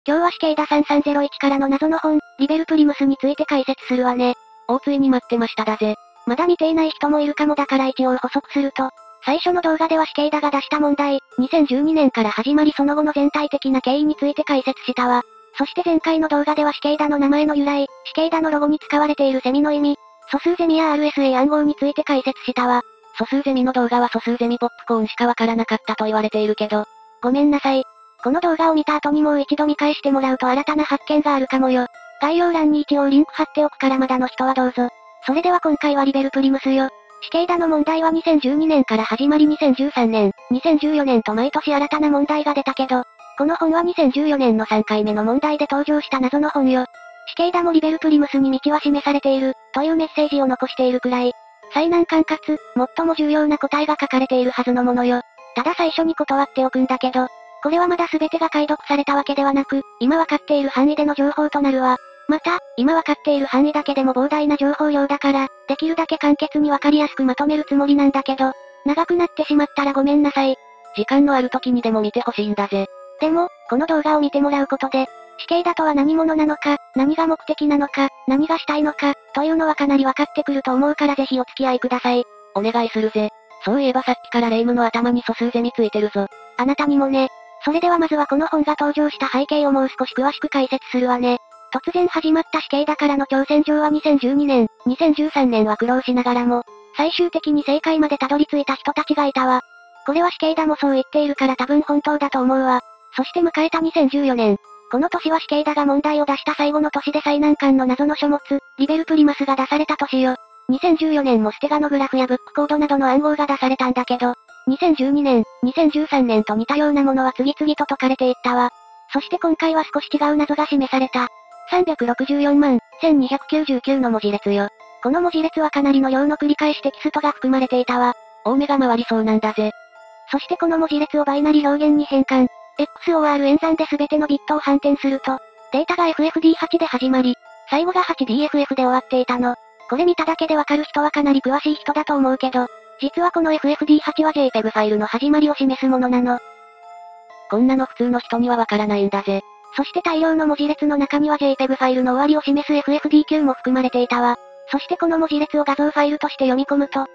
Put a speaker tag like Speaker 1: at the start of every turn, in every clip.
Speaker 1: 今日は死刑だ3301からの謎の本、リベルプリムスについて解説するわね。
Speaker 2: ついに待ってましただぜ。
Speaker 1: まだ見ていない人もいるかもだから一応補足すると、最初の動画では死刑だが出した問題、2012年から始まりその後の全体的な経緯について解説したわ。そして前回の動画では死刑だの名前の由来、死刑だのロゴに使われているセミの意味、素数ゼミや RSA 暗号について解説したわ。
Speaker 2: 素数ゼミの動画は素数ゼミポップコーンしかわからなかったと言われているけど。
Speaker 1: ごめんなさい。この動画を見た後にもう一度見返してもらうと新たな発見があるかもよ。概要欄に一応リンク貼っておくからまだの人はどうぞ。それでは今回はリベルプリムスよ。死刑だの問題は2012年から始まり2013年、2014年と毎年新たな問題が出たけど、この本は2014年の3回目の問題で登場した謎の本よ。死刑だもリベルプリムスに道は示されている、というメッセージを残しているくらい、最難関かつ、最も重要な答えが書かれているはずのものよ。ただ最初に断っておくんだけど、これはまだ全てが解読されたわけではなく、今わかっている範囲での情報となるわ。また、今わかっている範囲だけでも膨大な情報量だから、できるだけ簡潔にわかりやすくまとめるつもりなんだけど、長くなってしまったらごめんなさい。
Speaker 2: 時間のある時にでも見てほしいんだぜ。
Speaker 1: でも、この動画を見てもらうことで、死刑だとは何者なのか、何が目的なのか、何がしたいのか、というのはかなりわかってくると思うからぜひお付き合いください。
Speaker 2: お願いするぜ。そういえばさっきからレイムの頭に素数ゼミついてるぞ。
Speaker 1: あなたにもね。それではまずはこの本が登場した背景をもう少し詳しく解説するわね。突然始まった死刑だからの挑戦状は2012年、2013年は苦労しながらも、最終的に正解までたどり着いた人たちがいたわ。これは死刑だもそう言っているから多分本当だと思うわ。そして迎えた2014年。この年は死刑だが問題を出した最後の年で最難関の謎の書物、リベルプリマスが出された年よ。2014年もステガノグラフやブックコードなどの暗号が出されたんだけど、2012年、2013年と似たようなものは次々と解かれていったわ。そして今回は少し違う謎が示された。364万、1299の文字列よ。この文字列はかなりの量の繰り返しテキストが含まれていたわ。
Speaker 2: 大目が回りそうなんだぜ。
Speaker 1: そしてこの文字列をバイナリ表現に変換。XOR 演算で全てのビットを反転すると、データが FFD8 で始まり、最後が 8DFF で終わっていたの。これ見ただけでわかる人はかなり詳しい人だと思うけど、実はこの FFD8 は JPEG ファイルの始まりを示すものなの。
Speaker 2: こんなの普通の人にはわからないんだぜ。
Speaker 1: そして大量の文字列の中には JPEG ファイルの終わりを示す FFD9 も含まれていたわ。そしてこの文字列を画像ファイルとして読み込むと、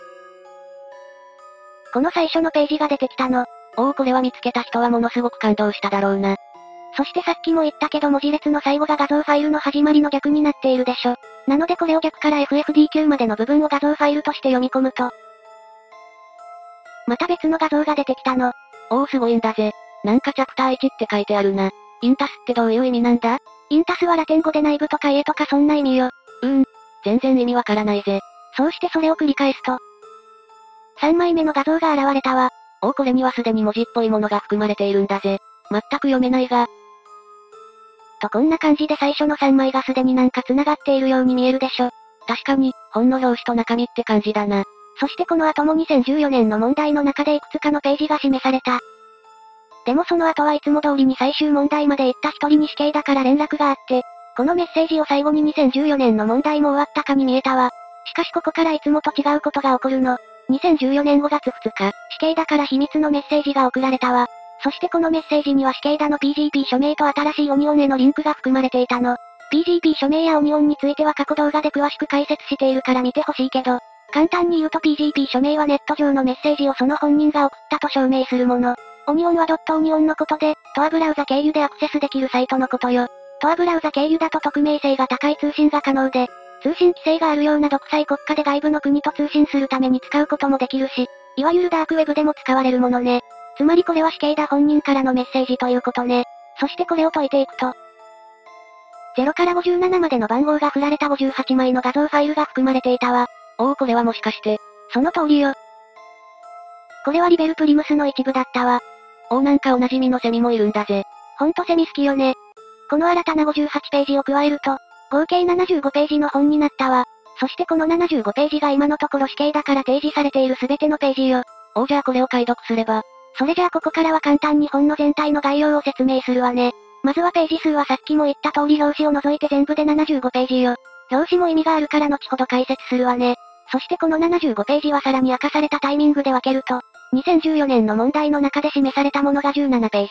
Speaker 1: この最初のページが出てきたの。
Speaker 2: これは見つけた人はものすごく感動しただろうな。
Speaker 1: そしてさっきも言ったけど文字列の最後が画像ファイルの始まりの逆になっているでしょ。なのでこれを逆から FFD9 までの部分を画像ファイルとして読み込むと、また別の画像が出てきたの。
Speaker 2: すごいんだぜ。なんかチャプター1って書いてあるな。インタスってどういう意味なんだ？
Speaker 1: インタスはラテン語で内部とか家とかそんな意味よ。
Speaker 2: 全然意味わからないぜ。
Speaker 1: そうしてそれを繰り返すと、3枚目の画像が現れたわ。
Speaker 2: これにはすでに文字っぽいものが含まれているんだぜ。全く読めないが。
Speaker 1: とこんな感じで最初の3枚がすでになんか繋がっているように見えるでしょ。
Speaker 2: 確かに、本の表紙と中身って感じだな。
Speaker 1: そしてこの後も2014年の問題の中でいくつかのページが示された。でもその後はいつも通りに最終問題まで行った一人に死刑だから連絡があって、このメッセージを最後に2014年の問題も終わったかに見えたわ。しかしここからいつもと違うことが起こるの。2014年5月2日、死刑だから秘密のメッセージが送られたわ。そしてこのメッセージには死刑だの PGP 署名と新しいオニオンへのリンクが含まれていたの。PGP 署名やオニオンについては過去動画で詳しく解説しているから見てほしいけど、簡単に言うと PGP 署名はネット上のメッセージをその本人が送ったと証明するもの。オニオンはドットオニオンのことで、Torブラウザ経由でアクセスできるサイトのことよ。Torブラウザ経由だと匿名性が高い通信が可能で、通信規制があるような独裁国家で外部の国と通信するために使うこともできるし、いわゆるダークウェブでも使われるものね。つまりこれは死刑だ本人からのメッセージということね。そしてこれを解いていくと、0から57までの番号が振られた58枚の画像ファイルが含まれていたわ。
Speaker 2: これはもしかして。
Speaker 1: その通りよ。これはリベルプリムスの一部だったわ。
Speaker 2: なんかおなじみのセミもいるんだぜ。
Speaker 1: ほんとセミ好きよね。この新たな58ページを加えると、合計75ページの本になったわ。そしてこの75ページが今のところ死刑だから提示されている全てのページよ。
Speaker 2: じゃあこれを解読すれば。
Speaker 1: それじゃあここからは簡単に本の全体の概要を説明するわね。まずはページ数はさっきも言った通り表紙を除いて全部で75ページよ。表紙も意味があるから後ほど解説するわね。そしてこの75ページはさらに明かされたタイミングで分けると、2014年の問題の中で示されたものが17ページ。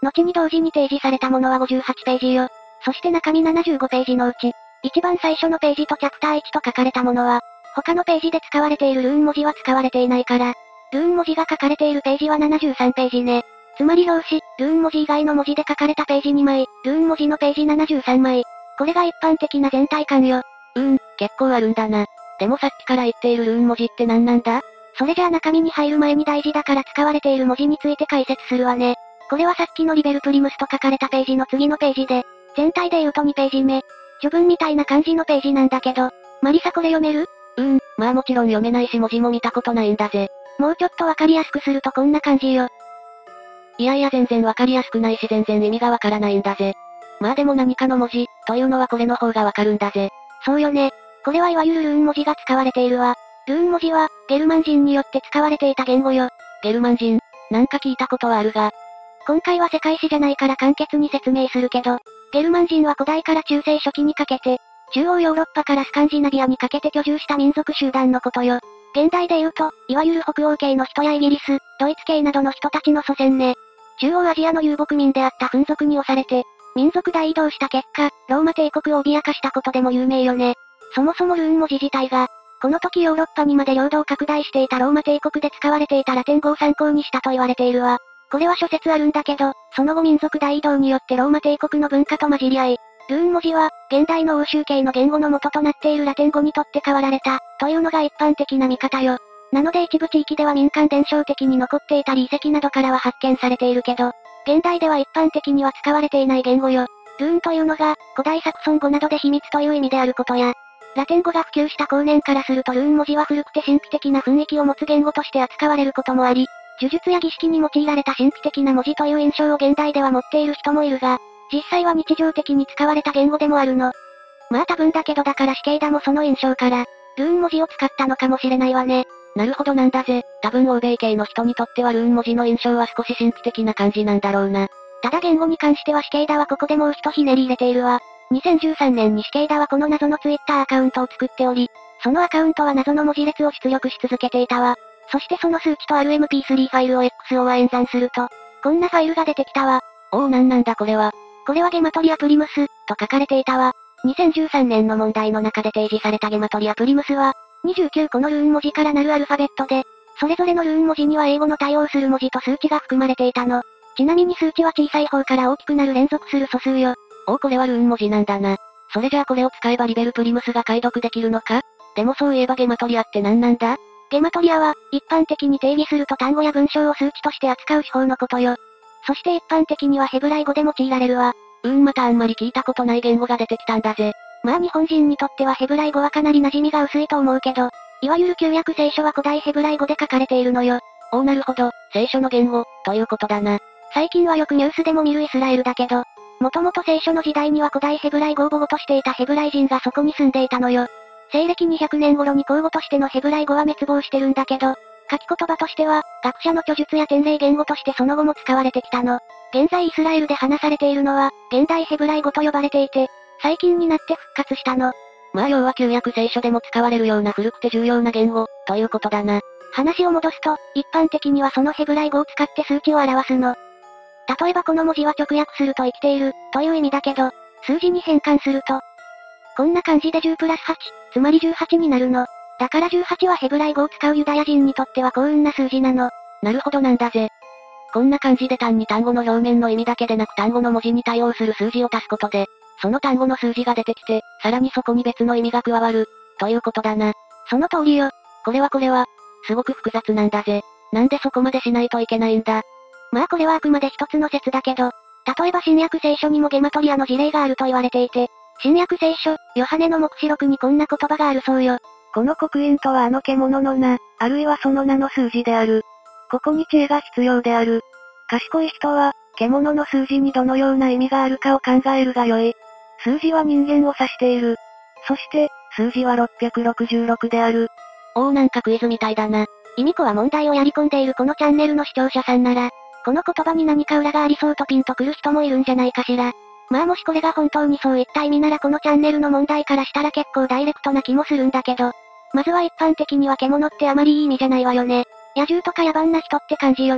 Speaker 1: 後に同時に提示されたものは58ページよ。そして中身75ページのうち、一番最初のページとチャプター1と書かれたものは、他のページで使われているルーン文字は使われていないから、ルーン文字が書かれているページは73ページね。つまり表紙、ルーン文字以外の文字で書かれたページ2枚、ルーン文字のページ73枚。これが一般的な全体感よ。
Speaker 2: 結構あるんだな。でもさっきから言っているルーン文字って何なんだ？
Speaker 1: それじゃあ中身に入る前に大事だから使われている文字について解説するわね。これはさっきのリベルプリムスと書かれたページの次のページで、全体で言うと2ページ目。序文みたいな感じのページなんだけど、マリサこれ読める？
Speaker 2: まあもちろん読めないし文字も見たことないんだぜ。
Speaker 1: もうちょっとわかりやすくするとこんな感じよ。
Speaker 2: いやいや全然わかりやすくないし全然意味がわからないんだぜ。まあでも何かの文字、というのはこれの方がわかるんだぜ。
Speaker 1: そうよね。これはいわゆるルーン文字が使われているわ。ルーン文字は、ゲルマン人によって使われていた言語よ。
Speaker 2: ゲルマン人？なんか聞いたことはあるが。
Speaker 1: 今回は世界史じゃないから簡潔に説明するけど、ゲルマン人は古代から中世初期にかけて、中央ヨーロッパからスカンジナビアにかけて居住した民族集団のことよ。現代で言うと、いわゆる北欧系の人やイギリス、ドイツ系などの人たちの祖先ね。中央アジアの遊牧民であったフン族に押されて、民族大移動した結果、ローマ帝国を脅かしたことでも有名よね。そもそもルーン文字自体が、この時ヨーロッパにまで領土を拡大していたローマ帝国で使われていたラテン語を参考にしたと言われているわ。これは諸説あるんだけど、その後民族大移動によってローマ帝国の文化と混じり合い、ルーン文字は、現代の欧州系の言語の元となっているラテン語にとって変わられた、というのが一般的な見方よ。なので一部地域では民間伝承的に残っていたり遺跡などからは発見されているけど、現代では一般的には使われていない言語よ。ルーンというのが、古代サクソン語などで秘密という意味であることや、ラテン語が普及した後年からするとルーン文字は古くて神秘的な雰囲気を持つ言語として扱われることもあり、呪術や儀式に用いられた神秘的な文字という印象を現代では持っている人もいるが、実際は日常的に使われた言語でもあるの。まあ多分だけどだから死刑だもその印象から、ルーン文字を使ったのかもしれないわね。
Speaker 2: なるほどなんだぜ。多分欧米系の人にとってはルーン文字の印象は少し神秘的な感じなんだろうな。
Speaker 1: ただ言語に関しては死刑だはここでもう一ひねり入れているわ。2013年に死刑だはこの謎のツイッターアカウントを作っており、そのアカウントは謎の文字列を出力し続けていたわ。そしてその数値と RMP3 ファイルを XOR 演算すると、こんなファイルが出てきたわ。
Speaker 2: なんだこれは。
Speaker 1: これはゲマトリアプリムス、と書かれていたわ。2013年の問題の中で提示されたゲマトリアプリムスは、29個のルーン文字からなるアルファベットで、それぞれのルーン文字には英語の対応する文字と数値が含まれていたの。ちなみに数値は小さい方から大きくなる連続する素数よ。
Speaker 2: これはルーン文字なんだな。それじゃあこれを使えばリベルプリムスが解読できるのか？でもそういえばゲマトリアって何なんだ？
Speaker 1: ゲマトリアは、一般的に定義すると単語や文章を数値として扱う手法のことよ。そして一般的にはヘブライ語で用いられるわ。
Speaker 2: またあんまり聞いたことない言語が出てきたんだぜ。
Speaker 1: まあ日本人にとってはヘブライ語はかなり馴染みが薄いと思うけど、いわゆる旧約聖書は古代ヘブライ語で書かれているのよ。
Speaker 2: なるほど、聖書の言語、ということだな。
Speaker 1: 最近はよくニュースでも見るイスラエルだけど、もともと聖書の時代には古代ヘブライ語を母語としていたヘブライ人がそこに住んでいたのよ。西暦200年頃に口語としてのヘブライ語は滅亡してるんだけど、書き言葉としては、学者の著述や典礼言語としてその後も使われてきたの。現在イスラエルで話されているのは、現代ヘブライ語と呼ばれていて、最近になって復活したの。
Speaker 2: まあ要は旧約聖書でも使われるような古くて重要な言語、ということだな。
Speaker 1: 話を戻すと、一般的にはそのヘブライ語を使って数値を表すの。例えばこの文字は直訳すると生きている、という意味だけど、数字に変換すると、こんな感じで10プラス8、つまり18になるの。だから18はヘブライ語を使うユダヤ人にとっては幸運な数字なの。
Speaker 2: なるほどなんだぜ。こんな感じで単に単語の表面の意味だけでなく単語の文字に対応する数字を足すことで、その単語の数字が出てきて、さらにそこに別の意味が加わる、ということだな。
Speaker 1: その通りよ。
Speaker 2: これは、すごく複雑なんだぜ。なんでそこまでしないといけないんだ。
Speaker 1: まあこれはあくまで一つの説だけど、例えば新約聖書にもゲマトリアの事例があると言われていて、新約聖書、ヨハネの黙示録にこんな言葉があるそうよ。
Speaker 3: この刻印とはあの獣の名、あるいはその名の数字である。ここに知恵が必要である。賢い人は、獣の数字にどのような意味があるかを考えるがよい。数字は人間を指している。そして、数字は666である。
Speaker 2: なんかクイズみたいだな。
Speaker 1: イミコは問題をやり込んでいるこのチャンネルの視聴者さんなら、この言葉に何か裏がありそうとピンとくる人もいるんじゃないかしら。まあもしこれが本当にそういった意味ならこのチャンネルの問題からしたら結構ダイレクトな気もするんだけど、まずは一般的には獣ってあまりいい意味じゃないわよね。野獣とか野蛮な人って感じよね。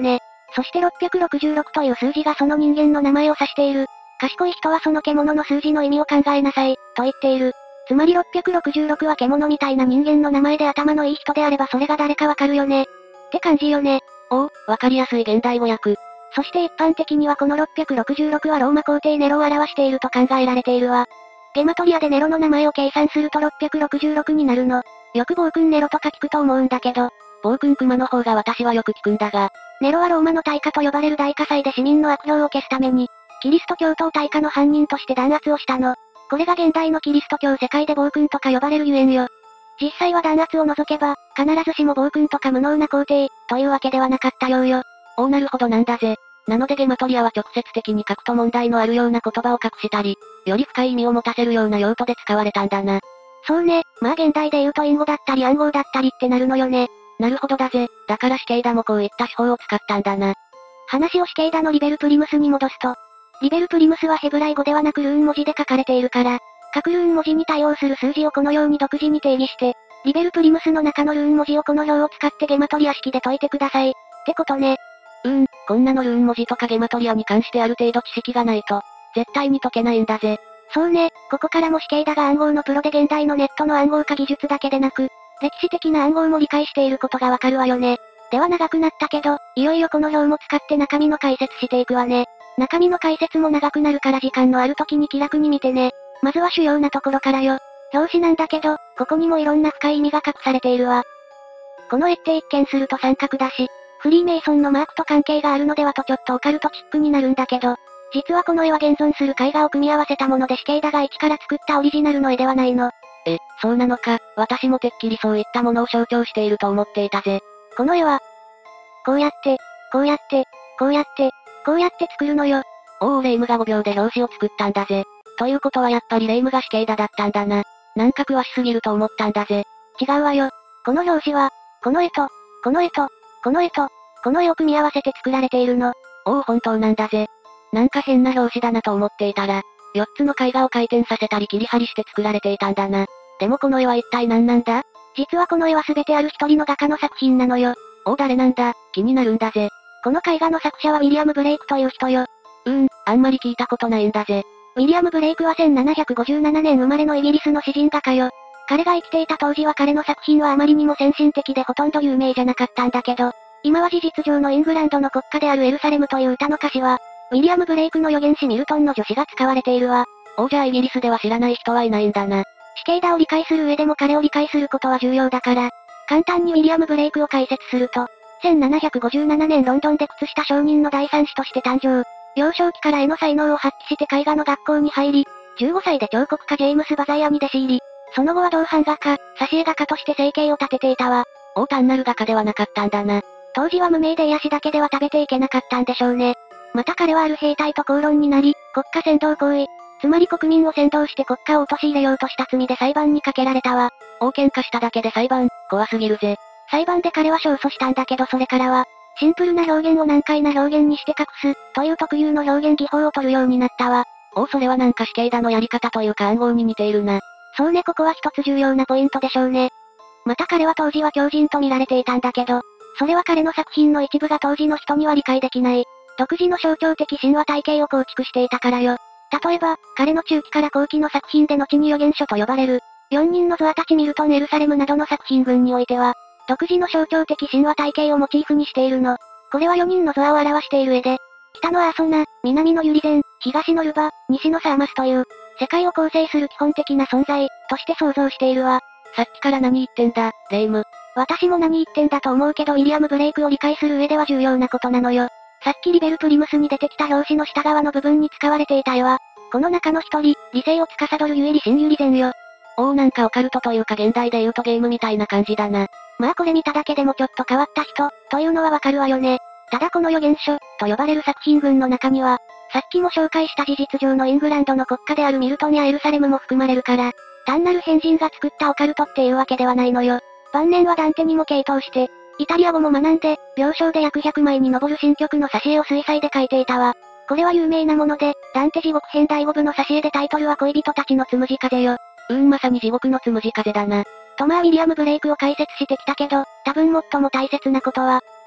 Speaker 1: そして666という数字がその人間の名前を指している。賢い人はその獣の数字の意味を考えなさい、と言っている。つまり666は獣みたいな人間の名前で頭のいい人であればそれが誰かわかるよね。って感じよね。
Speaker 2: おお、わかりやすい現代語訳。
Speaker 1: そして一般的にはこの666はローマ皇帝ネロを表していると考えられているわ。ゲマトリアでネロの名前を計算すると666になるの。よく暴君ネロとか聞くと思うんだけど、
Speaker 2: 暴君熊の方が私はよく聞くんだが、
Speaker 1: ネロはローマの大火と呼ばれる大火災で市民の悪評を消すために、キリスト教徒を大火の犯人として弾圧をしたの。これが現代のキリスト教世界で暴君とか呼ばれるゆえんよ。実際は弾圧を除けば、必ずしも暴君とか無能な皇帝、というわけではなかったようよ。
Speaker 2: おおなるほどなんだぜ。なのでゲマトリアは直接的に書くと問題のあるような言葉を隠したり、より深い意味を持たせるような用途で使われたんだな。
Speaker 1: そうね、まあ現代で言うと隠語だったり暗号だったりってなるのよね。
Speaker 2: なるほどだぜ。だから死刑だもこういった手法を使ったんだな。
Speaker 1: 話を死刑だのリベルプリムスに戻すと、リベルプリムスはヘブライ語ではなくルーン文字で書かれているから、各ルーン文字に対応する数字をこのように独自に定義して、リベルプリムスの中のルーン文字をこの表を使ってゲマトリア式で解いてください。ってことね。
Speaker 2: こんなのルーン文字とかゲマトリアに関してある程度知識がないと、絶対に解けないんだぜ。
Speaker 1: そうね、ここからも死刑だが暗号のプロで現代のネットの暗号化技術だけでなく、歴史的な暗号も理解していることがわかるわよね。では長くなったけど、いよいよこの表も使って中身の解説していくわね。中身の解説も長くなるから時間のある時に気楽に見てね。まずは主要なところからよ。表紙なんだけど、ここにもいろんな深い意味が隠されているわ。この絵って一見すると三角だし、フリーメイソンのマークと関係があるのではとちょっとオカルトチックになるんだけど、実はこの絵は現存する絵画を組み合わせたもので死刑だが一から作ったオリジナルの絵ではないの。
Speaker 2: そうなのか、私もてっきりそういったものを象徴していると思っていたぜ。
Speaker 1: この絵は、こうやって、こうやって、こうやって、こうやって作るのよ。
Speaker 2: おおレイムが5秒で表紙を作ったんだぜ。ということはやっぱりレイムが死刑だったんだな。なんか詳しすぎると思ったんだぜ。
Speaker 1: 違うわよ。この表紙は、この絵と、この絵と、この絵と、この絵を組み合わせて作られているの。
Speaker 2: おお本当なんだぜ。なんか変な表紙だなと思っていたら、4つの絵画を回転させたり切り張りして作られていたんだな。でもこの絵は一体何なんだ？
Speaker 1: 実はこの絵は全てある一人の画家の作品なのよ。
Speaker 2: 誰なんだ？気になるんだぜ。
Speaker 1: この絵画の作者はウィリアム・ブレイクという人よ。
Speaker 2: あんまり聞いたことないんだぜ。
Speaker 1: ウィリアム・ブレイクは1757年生まれのイギリスの詩人画家よ。彼が生きていた当時は彼の作品はあまりにも先進的でほとんど有名じゃなかったんだけど、今は事実上のイングランドの国家であるエルサレムという歌の歌詞は、ウィリアム・ブレイクの預言詩ミルトンの助詞が使われているわ。
Speaker 2: じゃあイギリスでは知らない人はいないんだな。
Speaker 1: 死刑だを理解する上でも彼を理解することは重要だから、簡単にウィリアム・ブレイクを解説すると、1757年ロンドンで靴下商人の第三子として誕生。幼少期から絵の才能を発揮して絵画の学校に入り、15歳で彫刻家ジェームス・バザイアに弟子入り。その後は銅版画家、挿絵画家として生計を立てていたわ。
Speaker 2: 単なる画家ではなかったんだな。
Speaker 1: 当時は無名で癒しだけでは食べていけなかったんでしょうね。また彼はある兵隊と口論になり、国家扇動行為、つまり国民を扇動して国家を陥れようとした罪で裁判にかけられたわ。
Speaker 2: 喧嘩しただけで裁判、怖すぎるぜ。
Speaker 1: 裁判で彼は勝訴したんだけどそれからは、シンプルな表現を難解な表現にして隠す、という特有の表現技法を取るようになったわ。
Speaker 2: それはなんか死刑だのやり方というか暗号に似ているな。
Speaker 1: そうねここは一つ重要なポイントでしょうね。また彼は当時は狂人と見られていたんだけど、それは彼の作品の一部が当時の人には理解できない。独自の象徴的神話体系を構築していたからよ。例えば、彼の中期から後期の作品で後に預言書と呼ばれる、4人のゾアたちミルトン・エルサレムなどの作品群においては、独自の象徴的神話体系をモチーフにしているの。これは4人のゾアを表している絵で、北のアーソナ、南のユリゼン、東のルバ、西のサーマスという、世界を構成する基本的な存在、として想像しているわ。
Speaker 2: さっきから何言ってんだ、レイム。
Speaker 1: 私も何言ってんだと思うけどウィリアム・ブレイクを理解する上では重要なことなのよ。さっきリベルプリムスに出てきた表紙の下側の部分に使われていた絵は、この中の一人、理性を司るユエリ・シン・ユリゼンよ。
Speaker 2: なんかオカルトというか現代で言うとゲームみたいな感じだな。
Speaker 1: まあこれ見ただけでもちょっと変わった人、というのはわかるわよね。ただこの預言書、と呼ばれる作品群の中には、さっきも紹介した事実上のイングランドの国家であるミルトンやエルサレムも含まれるから、単なる変人が作ったオカルトっていうわけではないのよ。晩年はダンテにも傾倒して、イタリア語も学んで、病床で約100枚に上る新曲の挿絵を水彩で描いていたわ。これは有名なもので、ダンテ地獄編第5部の挿絵でタイトルは恋人たちのつむじ風よ。
Speaker 2: まさに地獄のつむじ風だな。
Speaker 1: とウィリアム・ブレイクを解説してきたけど、多分最も大切なことは、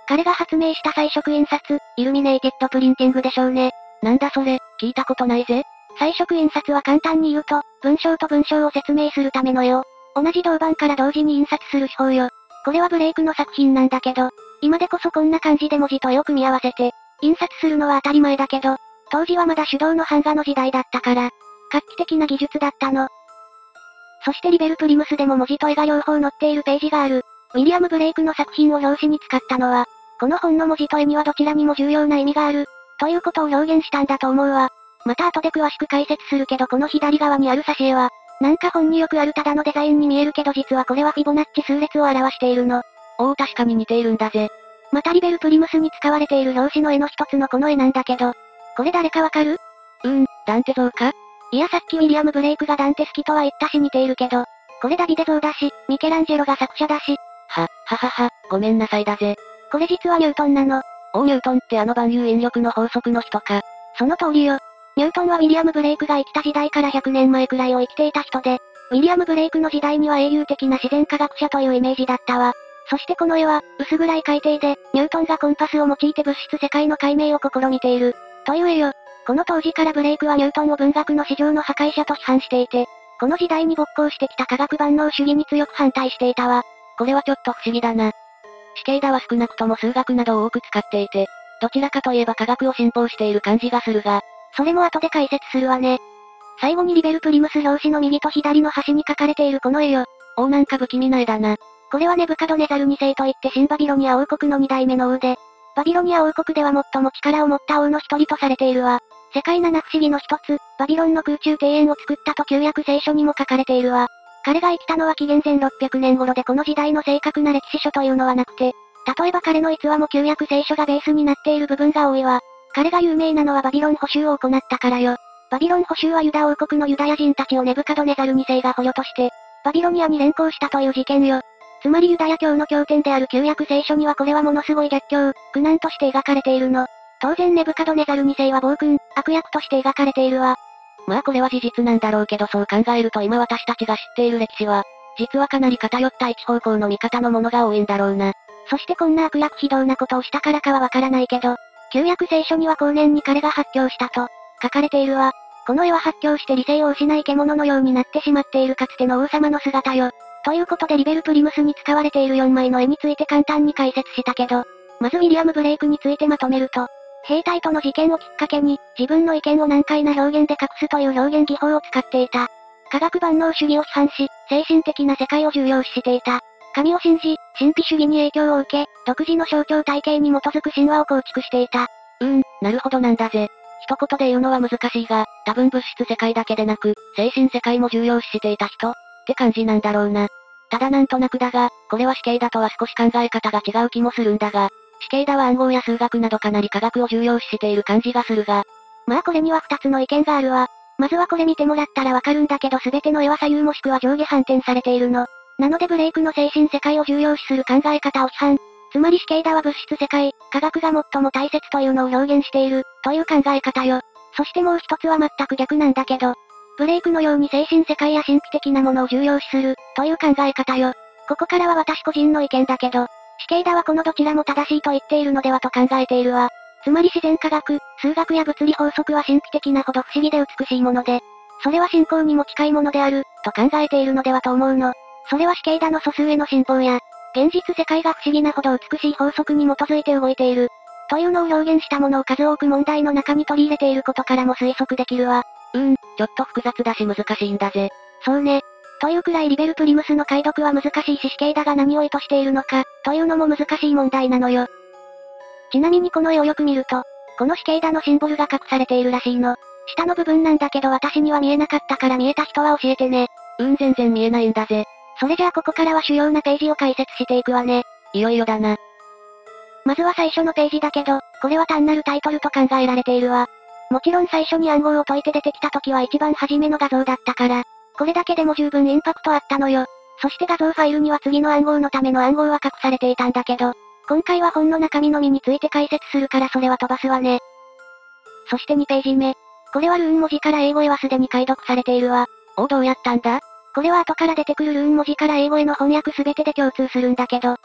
Speaker 1: 彼が発明した彩色印刷、イルミネイテッドプリンティングでしょうね。
Speaker 2: なんだそれ、聞いたことないぜ。
Speaker 1: 彩色印刷は簡単に言うと、文章と文章を説明するための絵を、同じ銅板から同時に印刷する手法よ。これはブレイクの作品なんだけど、今でこそこんな感じで文字と絵を組み合わせて、印刷するのは当たり前だけど、当時はまだ手動の版画の時代だったから、画期的な技術だったの。そしてリベルプリムスでも文字と絵が両方載っているページがある。ウィリアム・ブレイクの作品を表紙に使ったのは、この本の文字と絵にはどちらにも重要な意味がある、ということを表現したんだと思うわ。また後で詳しく解説するけどこの左側にある挿絵は、なんか本によくあるただのデザインに見えるけど実はこれはフィボナッチ数列を表しているの。
Speaker 2: おお確かに似ているんだぜ。
Speaker 1: またリベルプリムスに使われている表紙の絵の一つのこの絵なんだけど、これ誰かわかる？
Speaker 2: ダンテ像か？
Speaker 1: いやさっきウィリアム・ブレイクがダンテ好きとは言ったし似ているけど、これダビデ像だし、ミケランジェロが作者だし。
Speaker 2: ごめんなさいだぜ。
Speaker 1: これ実はニュートンなの。
Speaker 2: ニュートンって万有引力の法則の人か。
Speaker 1: その通りよ。ニュートンはウィリアム・ブレイクが生きた時代から100年前くらいを生きていた人で、ウィリアム・ブレイクの時代には英雄的な自然科学者というイメージだったわ。そしてこの絵は、薄暗い海底で、ニュートンがコンパスを用いて物質世界の解明を試みている、という絵よ。この当時からブレイクはニュートンを文学の史上の破壊者と批判していて、この時代に没効してきた科学万能主義に強く反対していたわ。
Speaker 2: これはちょっと不思議だな。シケイダは少なくとも数学などを多く使っていて、どちらかといえば科学を信奉している感じがするが、
Speaker 1: それも後で解説するわね。最後にリベルプリムス表紙の右と左の端に描かれているこの絵よ。
Speaker 2: なんか不気味な絵だな。
Speaker 1: これはネブカドネザル2世といって新バビロニア王国の2代目の王で、バビロニア王国では最も力を持った王の一人とされているわ。世界七不思議の一つ、バビロンの空中庭園を作ったと旧約聖書にも書かれているわ。彼が生きたのは紀元前600年頃でこの時代の正確な歴史書というのはなくて、例えば彼の逸話も旧約聖書がベースになっている部分が多いわ。彼が有名なのはバビロン捕囚を行ったからよ。バビロン捕囚はユダ王国のユダヤ人たちをネブカドネザル2世が捕虜として、バビロニアに連行したという事件よ。つまりユダヤ教の経典である旧約聖書にはこれはものすごい逆境、苦難として描かれているの。当然ネブカドネザル2世は暴君、悪役として描かれているわ。
Speaker 2: まあこれは事実なんだろうけどそう考えると今私たちが知っている歴史は、実はかなり偏った一方向の見方のものが多いんだろうな。
Speaker 1: そしてこんな悪役非道なことをしたからかはわからないけど、旧約聖書には後年に彼が発狂したと、書かれているわ。この絵は発狂して理性を失い獣のようになってしまっているかつての王様の姿よ。ということでリベルプリムスに使われている4枚の絵について簡単に解説したけど、まずウィリアム・ブレイクについてまとめると、兵隊との事件をきっかけに、自分の意見を難解な表現で隠すという表現技法を使っていた。科学万能主義を批判し、精神的な世界を重要視していた。神を信じ、神秘主義に影響を受け、独自の象徴体系に基づく神話を構築していた。
Speaker 2: なるほどなんだぜ。一言で言うのは難しいが、多分物質世界だけでなく、精神世界も重要視していた人って感じなんだろうな。ただなんとなくだが、これは死刑だとは少し考え方が違う気もするんだが、死刑だは暗号や数学などかなり科学を重要視している感じがするが。
Speaker 1: まあこれには2つの意見があるわ。まずはこれ見てもらったらわかるんだけど全ての絵は左右もしくは上下反転されているの。なのでブレイクの精神世界を重要視する考え方を批判。つまり死刑だは物質世界、科学が最も大切というのを表現している、という考え方よ。そしてもう一つは全く逆なんだけど、ブレイクのように精神世界や神秘的なものを重要視する、という考え方よ。ここからは私個人の意見だけど、死刑だはこのどちらも正しいと言っているのではと考えているわ。つまり自然科学、数学や物理法則は神秘的なほど不思議で美しいもので、それは信仰にも近いものである、と考えているのではと思うの。それは死刑だの素数への信仰や、現実世界が不思議なほど美しい法則に基づいて動いている。というのを表現したものを数多く問題の中に取り入れていることからも推測できるわ。
Speaker 2: ちょっと複雑だし難しいんだぜ。
Speaker 1: そうね。というくらいリベルプリムスの解読は難しいし死刑だが何を意図しているのか、というのも難しい問題なのよ。ちなみにこの絵をよく見ると、この死刑だのシンボルが隠されているらしいの。下の部分なんだけど私には見えなかったから見えた人は教えてね。
Speaker 2: 全然見えないんだぜ。
Speaker 1: それじゃあここからは主要なページを解説していくわね。
Speaker 2: いよいよだな。
Speaker 1: まずは最初のページだけど、これは単なるタイトルと考えられているわ。もちろん最初に暗号を解いて出てきた時は一番初めの画像だったから、これだけでも十分インパクトあったのよ。そして画像ファイルには次の暗号のための暗号は隠されていたんだけど、今回は本の中身のみについて解説するからそれは飛ばすわね。そして2ページ目。これはルーン文字から英語へはすでに解読されているわ。
Speaker 2: どうやったんだ？
Speaker 1: これは後から出てくるルーン文字から英語への翻訳すべてで共通するんだけど、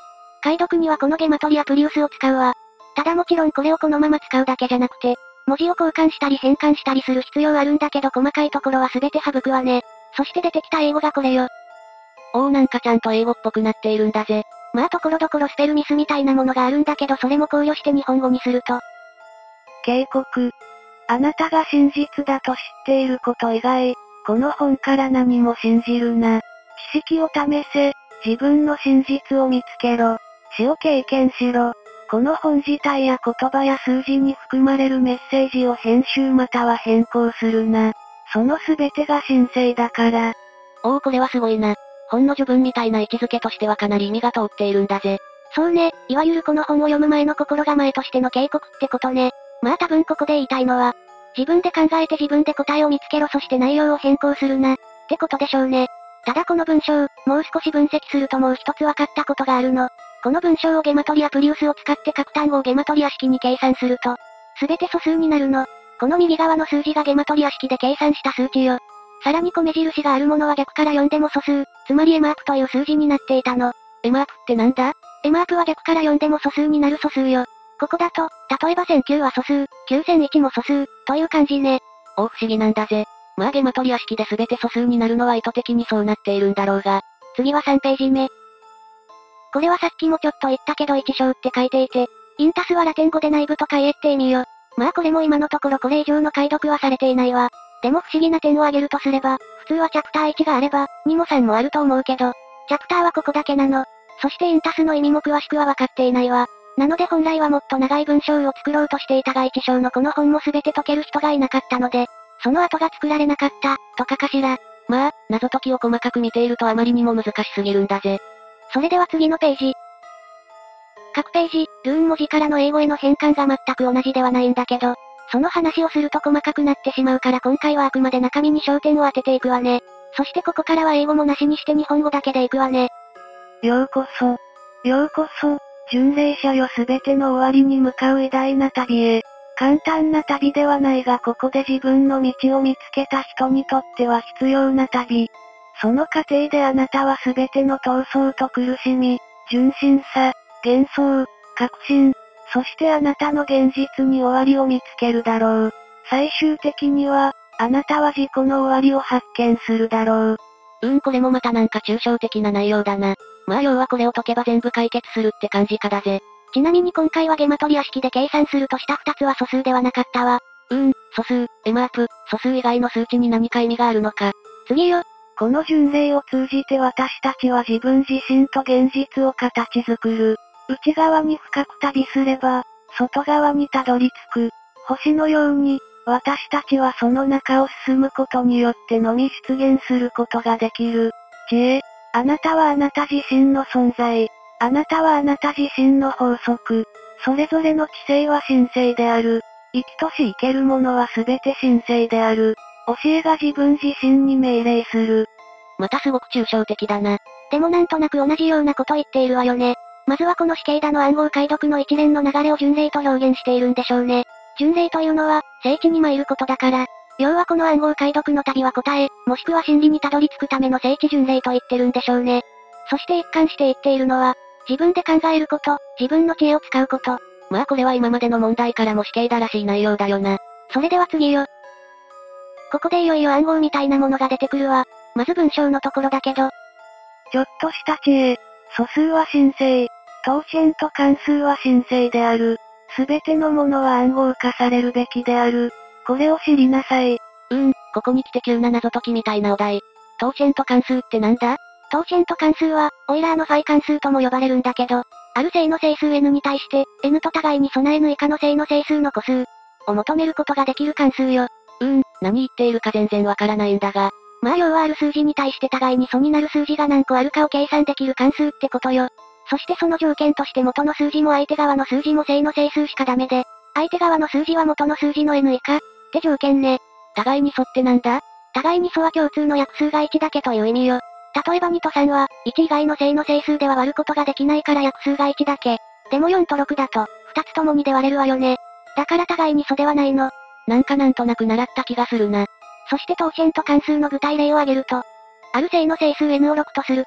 Speaker 1: 解読にはこのゲマトリアプリウスを使うわ。ただもちろんこれをこのまま使うだけじゃなくて、文字を交換したり変換したりする必要あるんだけど細かいところは全て省くわね。そして出てきた英語がこれよ。
Speaker 2: おーなんかちゃんと英語っぽくなっているんだぜ。
Speaker 1: まあところどころスペルミスみたいなものがあるんだけどそれも考慮して日本語にすると。
Speaker 3: 警告。あなたが真実だと知っていること以外、この本から何も信じるな。知識を試せ、自分の真実を見つけろ。死を経験しろ。この本自体や言葉や数字に含まれるメッセージを編集または変更するな。その全てが神聖だから。
Speaker 2: おーこれはすごいな。本の序文みたいな位置づけとしてはかなり意味が通っているんだぜ。
Speaker 1: そうね、いわゆるこの本を読む前の心構えとしての警告ってことね。まあ多分ここで言いたいのは、自分で考えて自分で答えを見つけろそして内容を変更するな、ってことでしょうね。ただこの文章、もう少し分析するともう一つ分かったことがあるの。この文章をゲマトリアプリウスを使って各単語をゲマトリア式に計算すると、すべて素数になるの。この右側の数字がゲマトリア式で計算した数値よ。さらに米印があるものは逆から読んでも素数、つまり M マークという数字になっていたの。
Speaker 2: M マークってなんだ？
Speaker 1: M マークは逆から読んでも素数になる素数よ。ここだと、例えば1009は素数、9001も素数、という感じね。
Speaker 2: 不思議なんだぜ。まあゲマトリア式で全て素数になるのは意図的にそうなっているんだろうが。
Speaker 1: 次は3ページ目。これはさっきもちょっと言ったけど一小って書いていて、インタスはラテン語で内部と解って意味よ。まあこれも今のところこれ以上の解読はされていないわ。でも不思議な点を挙げるとすれば、普通はチャプター1があれば、2も3もあると思うけど、チャプターはここだけなの。そしてインタスの意味も詳しくは分かっていないわ。なので本来はもっと長い文章を作ろうとしていたが一章のこの本も全て解ける人がいなかったので、その後が作られなかった、とかかしら。
Speaker 2: まあ、謎解きを細かく見ているとあまりにも難しすぎるんだぜ。
Speaker 1: それでは次のページ。各ページ、ルーン文字からの英語への変換が全く同じではないんだけど、その話をすると細かくなってしまうから今回はあくまで中身に焦点を当てていくわね。そしてここからは英語もなしにして日本語だけでいくわね。
Speaker 3: ようこそ。ようこそ、巡礼者よすべての終わりに向かう偉大な旅へ。簡単な旅ではないがここで自分の道を見つけた人にとっては必要な旅。その過程であなたはすべての闘争と苦しみ、純真さ、幻想、確信、そしてあなたの現実に終わりを見つけるだろう。最終的には、あなたは自己の終わりを発見するだろう。
Speaker 2: これもまたなんか抽象的な内容だな。まあ要はこれを解けば全部解決するって感じかだぜ。
Speaker 1: ちなみに今回はゲマトリア式で計算するとした2つは素数ではなかったわ。
Speaker 2: 素数、M マーク、素数以外の数値に何か意味があるのか。
Speaker 1: 次よ。
Speaker 3: この巡礼を通じて私たちは自分自身と現実を形作る。内側に深く旅すれば、外側にたどり着く。星のように、私たちはその中を進むことによってのみ出現することができる。知恵。あなたはあなた自身の存在。あなたはあなた自身の法則。それぞれの知性は神聖である。生きとし生けるものはすべて神聖である。教えが自分自身に命令する。
Speaker 2: またすごく抽象的だな。
Speaker 1: でもなんとなく同じようなこと言っているわよね。まずはこの死刑だの暗号解読の一連の流れを巡礼と表現しているんでしょうね。巡礼というのは、聖地に参ることだから。要はこの暗号解読の旅は答え、もしくは真理にたどり着くための聖地巡礼と言ってるんでしょうね。そして一貫して言っているのは、自分で考えること、自分の知恵を使うこと。
Speaker 2: まあこれは今までの問題からも死刑だらしい内容だよな。
Speaker 1: それでは次よ。ここでいよいよ暗号みたいなものが出てくるわ。まず文章のところだけど。
Speaker 3: ちょっとした知恵。素数は神聖。等辺と関数は神聖である。すべてのものは暗号化されるべきである。これを知りなさい。
Speaker 2: ここに来て急な謎解きみたいなお題。等辺と関数ってなんだ？
Speaker 1: 等辺と関数は、オイラーのファイ関数とも呼ばれるんだけど、ある正の整数 n に対して、n と互いに備え n 以下の正の整数の個数を求めることができる関数よ。
Speaker 2: 何言っているか全然わからないんだが。
Speaker 1: まあ要はある数字に対して互いに素になる数字が何個あるかを計算できる関数ってことよ。そしてその条件として元の数字も相手側の数字も正の整数しかダメで、相手側の数字は元の数字の n 以下って条件ね。
Speaker 2: 互いに素ってなんだ？
Speaker 1: 互いに素は共通の約数が1だけという意味よ。例えば2と3は、1以外の正の整数では割ることができないから約数が1だけ。でも4と6だと、2つとも2で割れるわよね。だから互いに素ではないの。
Speaker 2: なんとなく習った気がするな。
Speaker 1: そして等辺と関数の具体例を挙げると、ある正の整数 n を6とすると、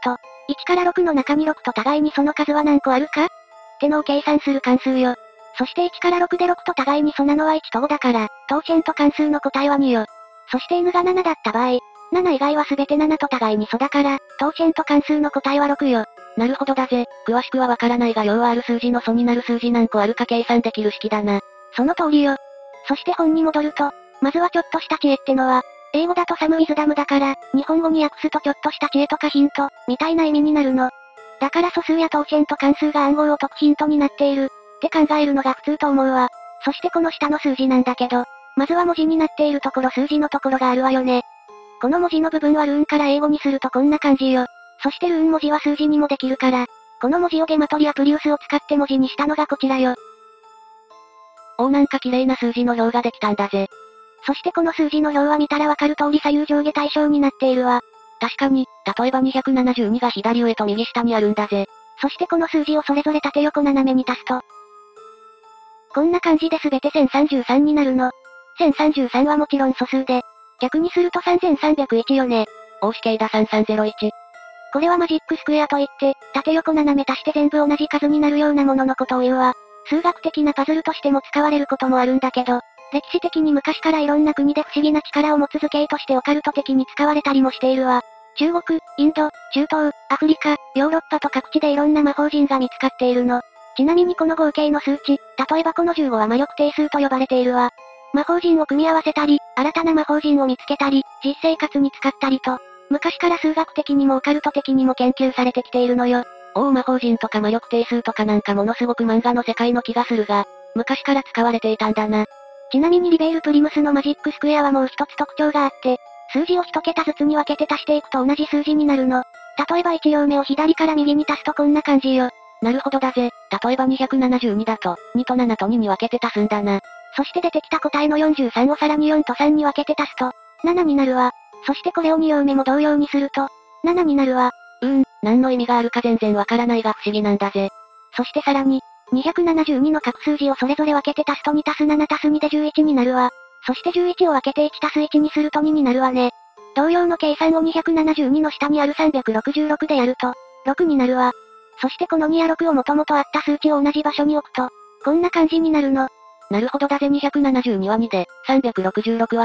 Speaker 1: 1から6の中に6と互いにその数は何個あるかってのを計算する関数よ。そして1から6で6と互いに素なのは1と5だから、当選と関数の答えは2よ。そして n が7だった場合、7以外はすべて7と互いに素だから、当選と関数の答えは6よ。
Speaker 2: なるほどだぜ。詳しくはわからないが要はある数字の素になる数字何個あるか計算できる式だな。
Speaker 1: その通りよ。そして本に戻ると、まずはちょっとした知恵ってのは、英語だとサムウィズダムだから、日本語に訳すとちょっとした知恵とかヒント、みたいな意味になるの。だから素数や当選と関数が暗号を解くヒントになっている、って考えるのが普通と思うわ。そしてこの下の数字なんだけど、まずは文字になっているところ数字のところがあるわよね。この文字の部分はルーンから英語にするとこんな感じよ。そしてルーン文字は数字にもできるから、この文字をゲマトリアプリウスを使って文字にしたのがこちらよ。
Speaker 2: なんか綺麗な数字の表ができたんだぜ。
Speaker 1: そしてこの数字の表は見たらわかる通り左右上下対称になっているわ。
Speaker 2: 確かに、例えば272が左上と右下にあるんだぜ。
Speaker 1: そしてこの数字をそれぞれ縦横斜めに足すと、こんな感じで全て1033になるの。1033はもちろん素数で、逆にすると3301よね。
Speaker 2: 死刑だ3301。
Speaker 1: これはマジックスクエアといって、縦横斜め足して全部同じ数になるようなもののことを言うわ。数学的なパズルとしても使われることもあるんだけど、歴史的に昔からいろんな国で不思議な力を持つ図形としてオカルト的に使われたりもしているわ。中国、インド、中東、アフリカ、ヨーロッパと各地でいろんな魔法陣が見つかっているの。ちなみにこの合計の数値、例えばこの15は魔力定数と呼ばれているわ。魔法陣を組み合わせたり、新たな魔法陣を見つけたり、実生活に使ったりと、昔から数学的にもオカルト的にも研究されてきているのよ。
Speaker 2: 魔法陣とか魔力定数とかなんかものすごく漫画の世界の気がするが、昔から使われていたんだな。
Speaker 1: ちなみにリベールプリムスのマジックスクエアはもう一つ特徴があって、数字を一桁ずつに分けて足していくと同じ数字になるの。例えば1行目を左から右に足すとこんな感じよ。
Speaker 2: なるほどだぜ。例えば272だと、2と7と2に分けて足すんだな。
Speaker 1: そして出てきた答えの43をさらに4と3に分けて足すと、7になるわ。そしてこれを2行目も同様にすると、7になるわ。
Speaker 2: 何の意味があるか全然わからないが不思議なんだぜ。
Speaker 1: そしてさらに、272の各数字をそれぞれ分けて足すと2足す7足す2で11になるわ。そして11を分けて1足す1にすると2になるわね。同様の計算を272の下にある366でやると、6になるわ。そしてこの2や6を元々あった数値を同じ場所に置くと、こんな感じになるの。
Speaker 2: なるほどだぜ。272は2で、366は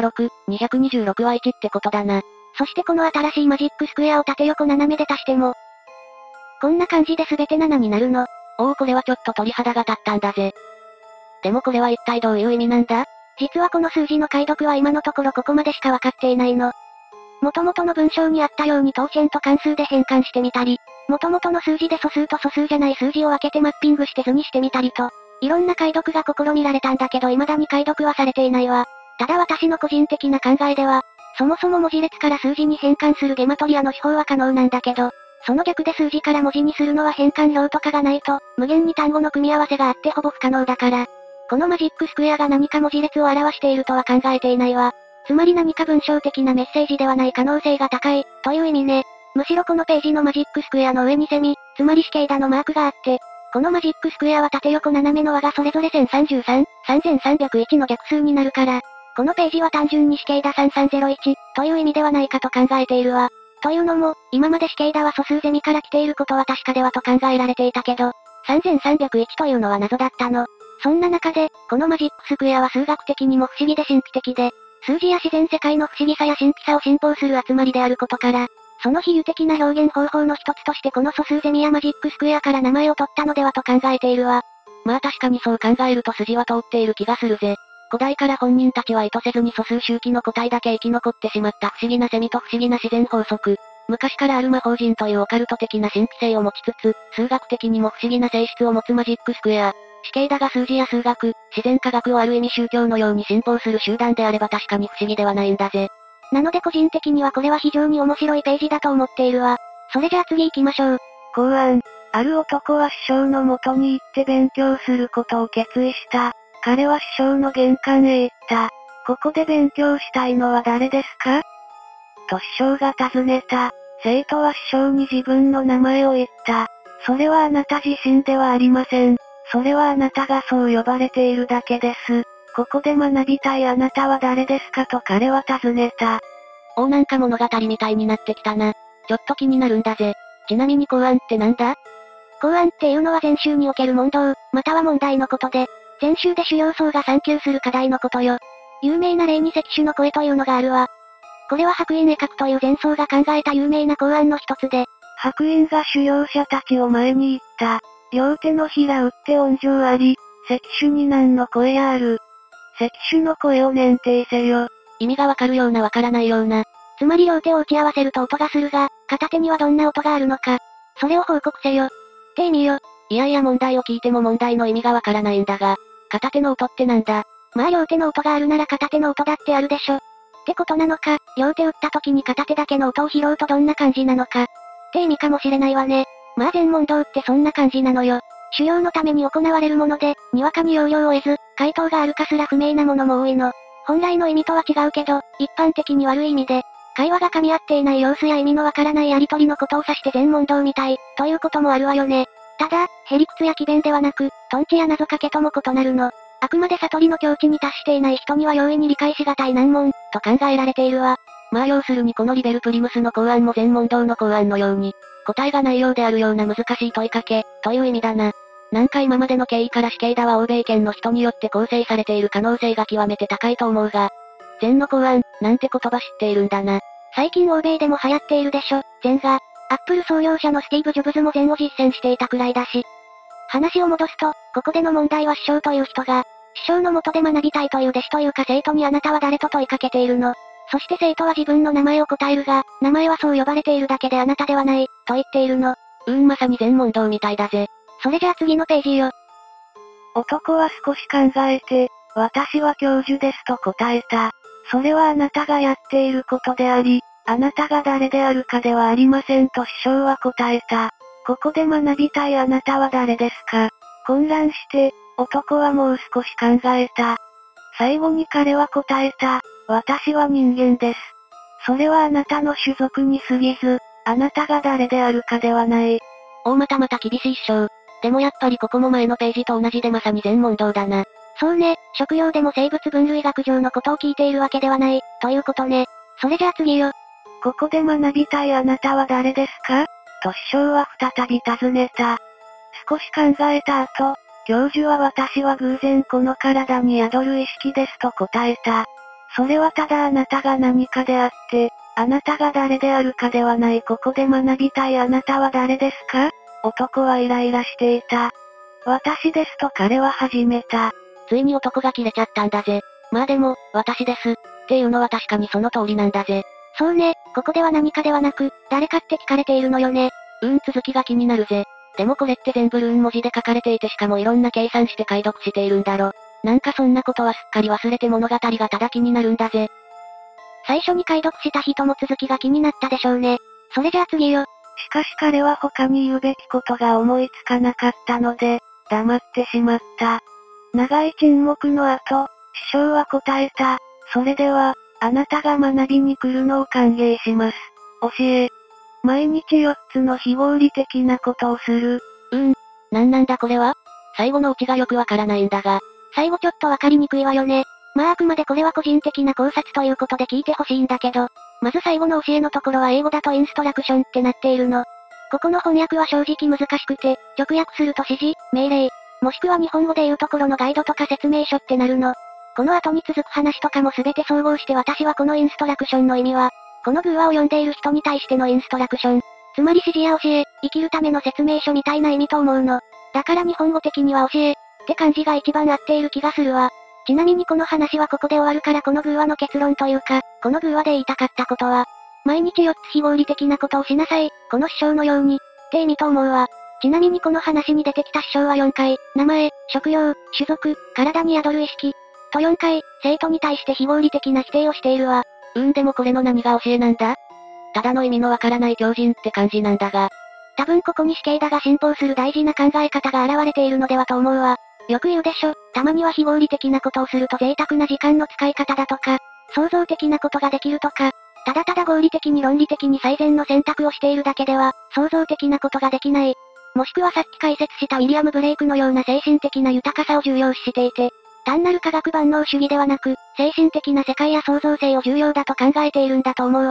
Speaker 2: 6、226は1ってことだな。
Speaker 1: そしてこの新しいマジックスクエアを縦横斜めで足しても、こんな感じで全て7になるの。
Speaker 2: これはちょっと鳥肌が立ったんだぜ。でもこれは一体どういう意味なんだ？
Speaker 1: 実はこの数字の解読は今のところここまでしかわかっていないの。元々の文章にあったように当選と関数で変換してみたり、元々の数字で素数と素数じゃない数字を分けてマッピングして図にしてみたりと、いろんな解読が試みられたんだけど未だに解読はされていないわ。ただ私の個人的な考えでは、そもそも文字列から数字に変換するゲマトリアの手法は可能なんだけど、その逆で数字から文字にするのは変換表とかがないと、無限に単語の組み合わせがあってほぼ不可能だから、このマジックスクエアが何か文字列を表しているとは考えていないわ。つまり何か文章的なメッセージではない可能性が高い、という意味ね。むしろこのページのマジックスクエアの上にセミ、つまり死刑だのマークがあって、このマジックスクエアは縦横斜めの和がそれぞれ1033、3301の逆数になるから、このページは単純に死刑だ3301、という意味ではないかと考えているわ。というのも、今まで死刑だは素数ゼミから来ていることは確かではと考えられていたけど、3301というのは謎だったの。そんな中で、このマジックスクエアは数学的にも不思議で神秘的で、数字や自然世界の不思議さや神秘さを信奉する集まりであることから、その比喩的な表現方法の一つとしてこの素数ゼミやマジックスクエアから名前を取ったのではと考えているわ。
Speaker 2: まあ確かにそう考えると筋は通っている気がするぜ。古代から本人たちは意図せずに素数周期の個体だけ生き残ってしまった不思議なセミと不思議な自然法則。昔からある魔法陣というオカルト的な神秘性を持ちつつ、数学的にも不思議な性質を持つマジックスクエア。死刑だが数字や数学、自然科学をある意味宗教のように信奉する集団であれば確かに不思議ではないんだぜ。
Speaker 1: なので個人的にはこれは非常に面白いページだと思っているわ。それじゃあ次行きましょう。
Speaker 3: 公安。ある男は師匠の元に行って勉強することを決意した。彼は師匠の玄関へ行った。ここで勉強したいのは誰ですか？と師匠が尋ねた。生徒は師匠に自分の名前を言った。それはあなた自身ではありません。それはあなたがそう呼ばれているだけです。ここで学びたいあなたは誰ですかと彼は尋ねた。
Speaker 2: なんか物語みたいになってきたな。ちょっと気になるんだぜ。 ちなみに公案ってなんだ？
Speaker 1: 公案っていうのは全州における問答、または問題のことで、全州で主要層が参求する課題のことよ。有名な例に赤種の声というのがあるわ。これは白隠絵閣という前奏が考えた有名な公案の一つで、
Speaker 3: 白隠が修行者たちを前に言った。両手のひら打って温情あり、赤種に何の声やある。赤種の声を念定せよ。
Speaker 2: 意味がわかるようなわからないような。
Speaker 1: つまり両手を打ち合わせると音がするが、片手にはどんな音があるのか。それを報告せよ。って意味よ。
Speaker 2: いやいや問題を聞いても問題の意味がわからないんだが、片手の音ってなんだ？
Speaker 1: まあ両手の音があるなら片手の音だってあるでしょ。ってことなのか、両手打った時に片手だけの音を拾うとどんな感じなのか。って意味かもしれないわね。まあ全問答ってそんな感じなのよ。修行のために行われるもので、にわかに要領を得ず、回答があるかすら不明なものも多いの。本来の意味とは違うけど、一般的に悪い意味で、会話が噛み合っていない様子や意味のわからないやりとりのことを指して全問答みたい、ということもあるわよね。ただ、へりくつや詭弁ではなく、トンチや謎かけとも異なるの。あくまで悟りの境地に達していない人には容易に理解しがたい難問、と考えられているわ。
Speaker 2: まあ要するにこのリベルプリムスの公案も全問答の公案のように、答えがないようであるような難しい問いかけ、という意味だな。なんか今までの経緯から死刑だは欧米圏の人によって構成されている可能性が極めて高いと思うが、禅の公案、なんて言葉知っているんだな。
Speaker 1: 最近欧米でも流行っているでしょ、禅が。アップル創業者のスティーブ・ジョブズも禅を実践していたくらいだし。話を戻すと、ここでの問題は師匠という人が、師匠の下で学びたいという弟子というか生徒にあなたは誰と問いかけているの。そして生徒は自分の名前を答えるが、名前はそう呼ばれているだけであなたではない、と言っているの。
Speaker 2: まさに全問答みたいだぜ。
Speaker 1: それじゃあ次のページよ。
Speaker 3: 男は少し考えて、私は教授ですと答えた。それはあなたがやっていることであり、あなたが誰であるかではありませんと師匠は答えた。ここで学びたいあなたは誰ですか？混乱して、男はもう少し考えた。最後に彼は答えた。私は人間です。それはあなたの種族に過ぎず、あなたが誰であるかではない。
Speaker 2: また厳しい師匠。でもやっぱりここも前のページと同じでまさに全問答だな。
Speaker 1: そうね、食用でも生物分類学上のことを聞いているわけではない、ということね。それじゃあ次よ。
Speaker 3: ここで学びたいあなたは誰ですか？と師匠は再び尋ねた。少し考えた後、教授は私は偶然この体に宿る意識ですと答えた。それはただあなたが何かであって、あなたが誰であるかではない。ここで学びたいあなたは誰ですか？男はイライラしていた。私ですと彼は始めた。
Speaker 2: ついに男が切れちゃったんだぜ。まあでも、私です。っていうのは確かにその通りなんだぜ。
Speaker 1: そうね、ここでは何かではなく、誰かって聞かれているのよね。
Speaker 2: 続きが気になるぜ。でもこれって全部ルーン文字で書かれていてしかもいろんな計算して解読しているんだろ。なんかそんなことはすっかり忘れて物語がただ気になるんだぜ。
Speaker 1: 最初に解読した人も続きが気になったでしょうね。それじゃあ次よ。
Speaker 3: しかし彼は他に言うべきことが思いつかなかったので、黙ってしまった。長い沈黙の後、師匠は答えた。それでは、あなたが学びに来るのを歓迎します。教え。毎日4つの非合理的なことをする。
Speaker 2: なんだこれは？最後のオチがよくわからないんだが。
Speaker 1: 最後ちょっとわかりにくいわよね。まああくまでこれは個人的な考察ということで聞いてほしいんだけど、まず最後の教えのところは英語だとインストラクションってなっているの。ここの翻訳は正直難しくて、直訳すると指示、命令、もしくは日本語で言うところのガイドとか説明書ってなるの。この後に続く話とかもすべて総合して私はこのインストラクションの意味は、この寓話を読んでいる人に対してのインストラクション。つまり指示や教え、生きるための説明書みたいな意味と思うの。だから日本語的には教え、って漢字が一番合っている気がするわ。ちなみにこの話はここで終わるからこの寓話の結論というか、この寓話で言いたかったことは、毎日4つ非合理的なことをしなさい、この師匠のように、って意味と思うわ。ちなみにこの話に出てきた師匠は4回、名前、職業、種族、体に宿る意識、と4回、生徒に対して非合理的な否定をしているわ。
Speaker 2: でもこれの何が教えなんだ？ただの意味のわからない狂人って感じなんだが。
Speaker 1: 多分ここに死刑だが信奉する大事な考え方が現れているのではと思うわ。よく言うでしょ、たまには非合理的なことをすると贅沢な時間の使い方だとか、創造的なことができるとか、ただただ合理的に論理的に最善の選択をしているだけでは、創造的なことができない。もしくはさっき解説したウィリアム・ブレイクのような精神的な豊かさを重要視していて、単なる科学万能主義ではなく、精神的な世界や創造性を重要だと考えているんだと思うわ。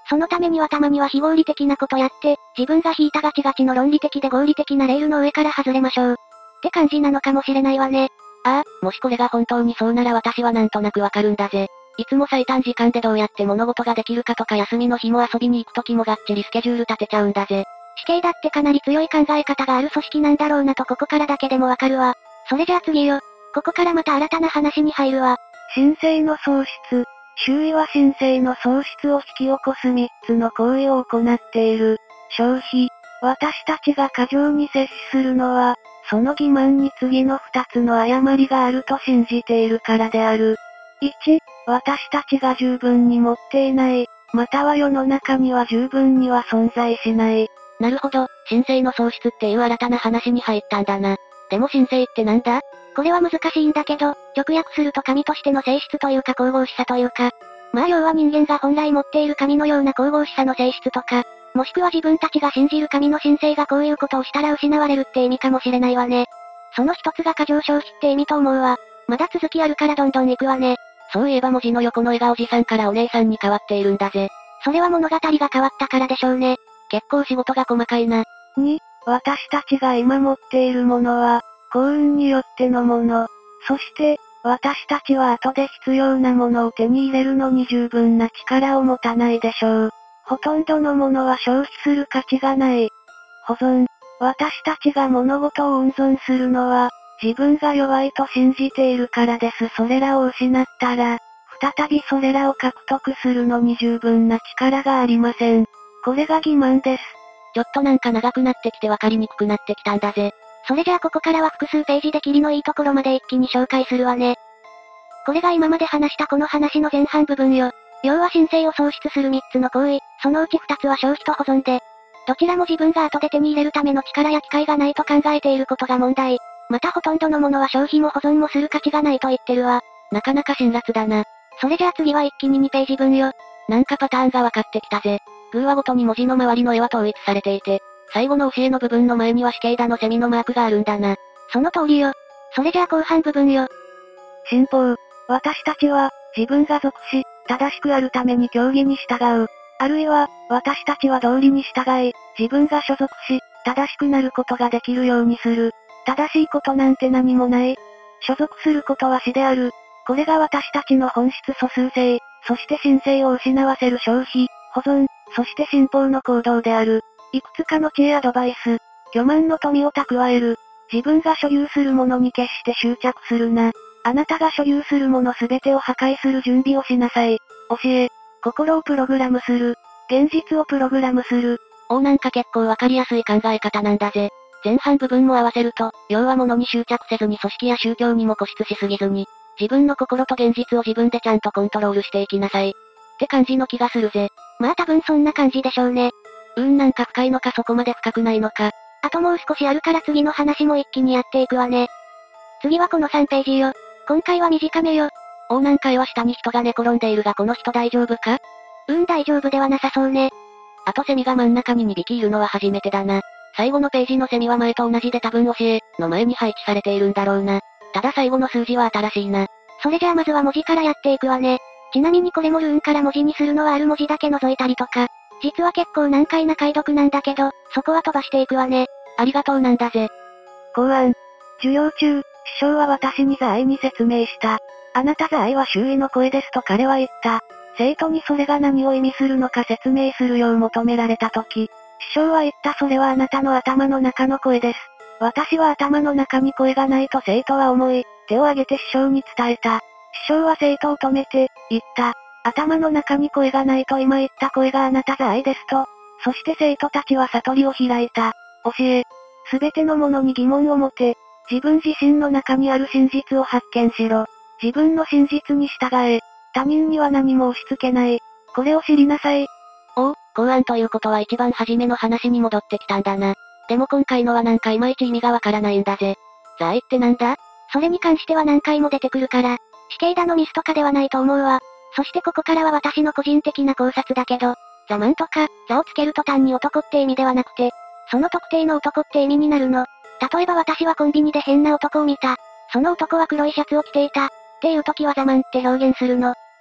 Speaker 1: そのためにはたまには非合理的なことやって、自分が引いたガチガチの論理的で合理的なレールの上から外れましょう。って感じなのかもしれないわね。
Speaker 2: ああ、もしこれが本当にそうなら私はなんとなくわかるんだぜ。いつも最短時間でどうやって物事ができるかとか休みの日も遊びに行く時もがっちりスケジュール立てちゃうんだぜ。
Speaker 1: 死刑だってかなり強い考え方がある組織なんだろうなとここからだけでもわかるわ。それじゃあ次よ。ここからまた新たな話に入るわ。
Speaker 3: 神聖の喪失。周囲は神聖の喪失を引き起こす3つの行為を行っている。消費。私たちが過剰に摂取するのは、その欺瞞に次の2つの誤りがあると信じているからである。1、私たちが十分に持っていない、または世の中には十分には存在しない。
Speaker 2: なるほど、神聖の喪失っていう新たな話に入ったんだな。でも神聖ってなんだ？
Speaker 1: これは難しいんだけど、直訳すると神としての性質というか神々しさというか、まあ要は人間が本来持っている神のような神々しさの性質とか、もしくは自分たちが信じる神の神聖がこういうことをしたら失われるって意味かもしれないわね。その一つが過剰消費って意味と思うわ。まだ続きあるからどんどん行くわね。
Speaker 2: そういえば文字の横の絵がおじさんからお姉さんに変わっているんだぜ。
Speaker 1: それは物語が変わったからでしょうね。
Speaker 2: 結構仕事が細かいな。
Speaker 3: 2、私たちが今持っているものは、幸運によってのもの。そして、私たちは後で必要なものを手に入れるのに十分な力を持たないでしょう。ほとんどのものは消費する価値がない。保存。私たちが物事を温存するのは、自分が弱いと信じているからです。それらを失ったら、再びそれらを獲得するのに十分な力がありません。これが欺瞞です。
Speaker 2: ちょっとなんか長くなってきてわかりにくくなってきたんだぜ。
Speaker 1: それじゃあここからは複数ページでキリのいいところまで一気に紹介するわね。これが今まで話したこの話の前半部分よ。要は神聖を喪失する3つの行為、そのうち2つは消費と保存で、どちらも自分が後で手に入れるための力や機会がないと考えていることが問題。またほとんどのものは消費も保存もする価値がないと言ってるわ。
Speaker 2: なかなか辛辣だな。
Speaker 1: それじゃあ次は一気に2ページ分よ。
Speaker 2: なんかパターンが分かってきたぜ。偶話ごとに文字の周りの絵は統一されていて、最後の教えの部分の前には死刑だのセミのマークがあるんだな。
Speaker 1: その通りよ。それじゃあ後半部分よ。
Speaker 3: 信奉。私たちは、自分が属し、正しくあるために教義に従う。あるいは、私たちは道理に従い、自分が所属し、正しくなることができるようにする。正しいことなんて何もない。所属することは死である。これが私たちの本質素数性、そして神聖を失わせる消費、保存、そして信奉の行動である。いくつかの知恵アドバイス。巨万の富を蓄える。自分が所有するものに決して執着するな。あなたが所有するものすべてを破壊する準備をしなさい。教え。心をプログラムする。現実をプログラムする。
Speaker 2: なんか結構わかりやすい考え方なんだぜ。前半部分も合わせると、要は物に執着せずに組織や宗教にも固執しすぎずに、自分の心と現実を自分でちゃんとコントロールしていきなさい。って感じの気がするぜ。
Speaker 1: まあ多分そんな感じでしょうね。
Speaker 2: なんか深いのかそこまで深くないのか。
Speaker 1: あともう少しあるから次の話も一気にやっていくわね。次はこの3ページよ。今回は短めよ。
Speaker 2: なんか絵は下に人が寝転んでいるがこの人大丈夫か？
Speaker 1: 大丈夫ではなさそうね。
Speaker 2: あとセミが真ん中に2匹いるのは初めてだな。最後のページのセミは前と同じで多分教えの前に配置されているんだろうな。ただ最後の数字は新しいな。
Speaker 1: それじゃあまずは文字からやっていくわね。ちなみにこれもルーンから文字にするのはある文字だけ除いたりとか。実は結構難解な解読なんだけど、そこは飛ばしていくわね。
Speaker 2: ありがとうなんだぜ。
Speaker 3: 公安。授業中、師匠は私に座愛に説明した。あなた座愛は周囲の声ですと彼は言った。生徒にそれが何を意味するのか説明するよう求められたとき、師匠は言ったそれはあなたの頭の中の声です。私は頭の中に声がないと生徒は思い、手を挙げて師匠に伝えた。師匠は生徒を止めて、言った。頭の中に声がないと今言った声があなた座愛ですと。そして生徒たちは悟りを開いた。教え。すべてのものに疑問を持て。自分自身の中にある真実を発見しろ。自分の真実に従え。他人には何も押し付けない。これを知りなさい。
Speaker 2: 公安ということは一番初めの話に戻ってきたんだな。でも今回のはなんかいまいち意味がわからないんだぜ。座愛ってなんだ？
Speaker 1: それに関しては何回も出てくるから、死刑だのミスとかではないと思うわ。そしてここからは私の個人的な考察だけど、ザマンとか、ザをつけると単に男って意味ではなくて、その特定の男って意味になるの。例えば私はコンビニで変な男を見た。その男は黒いシャツを着ていた。っていう時はザマンって表現するの。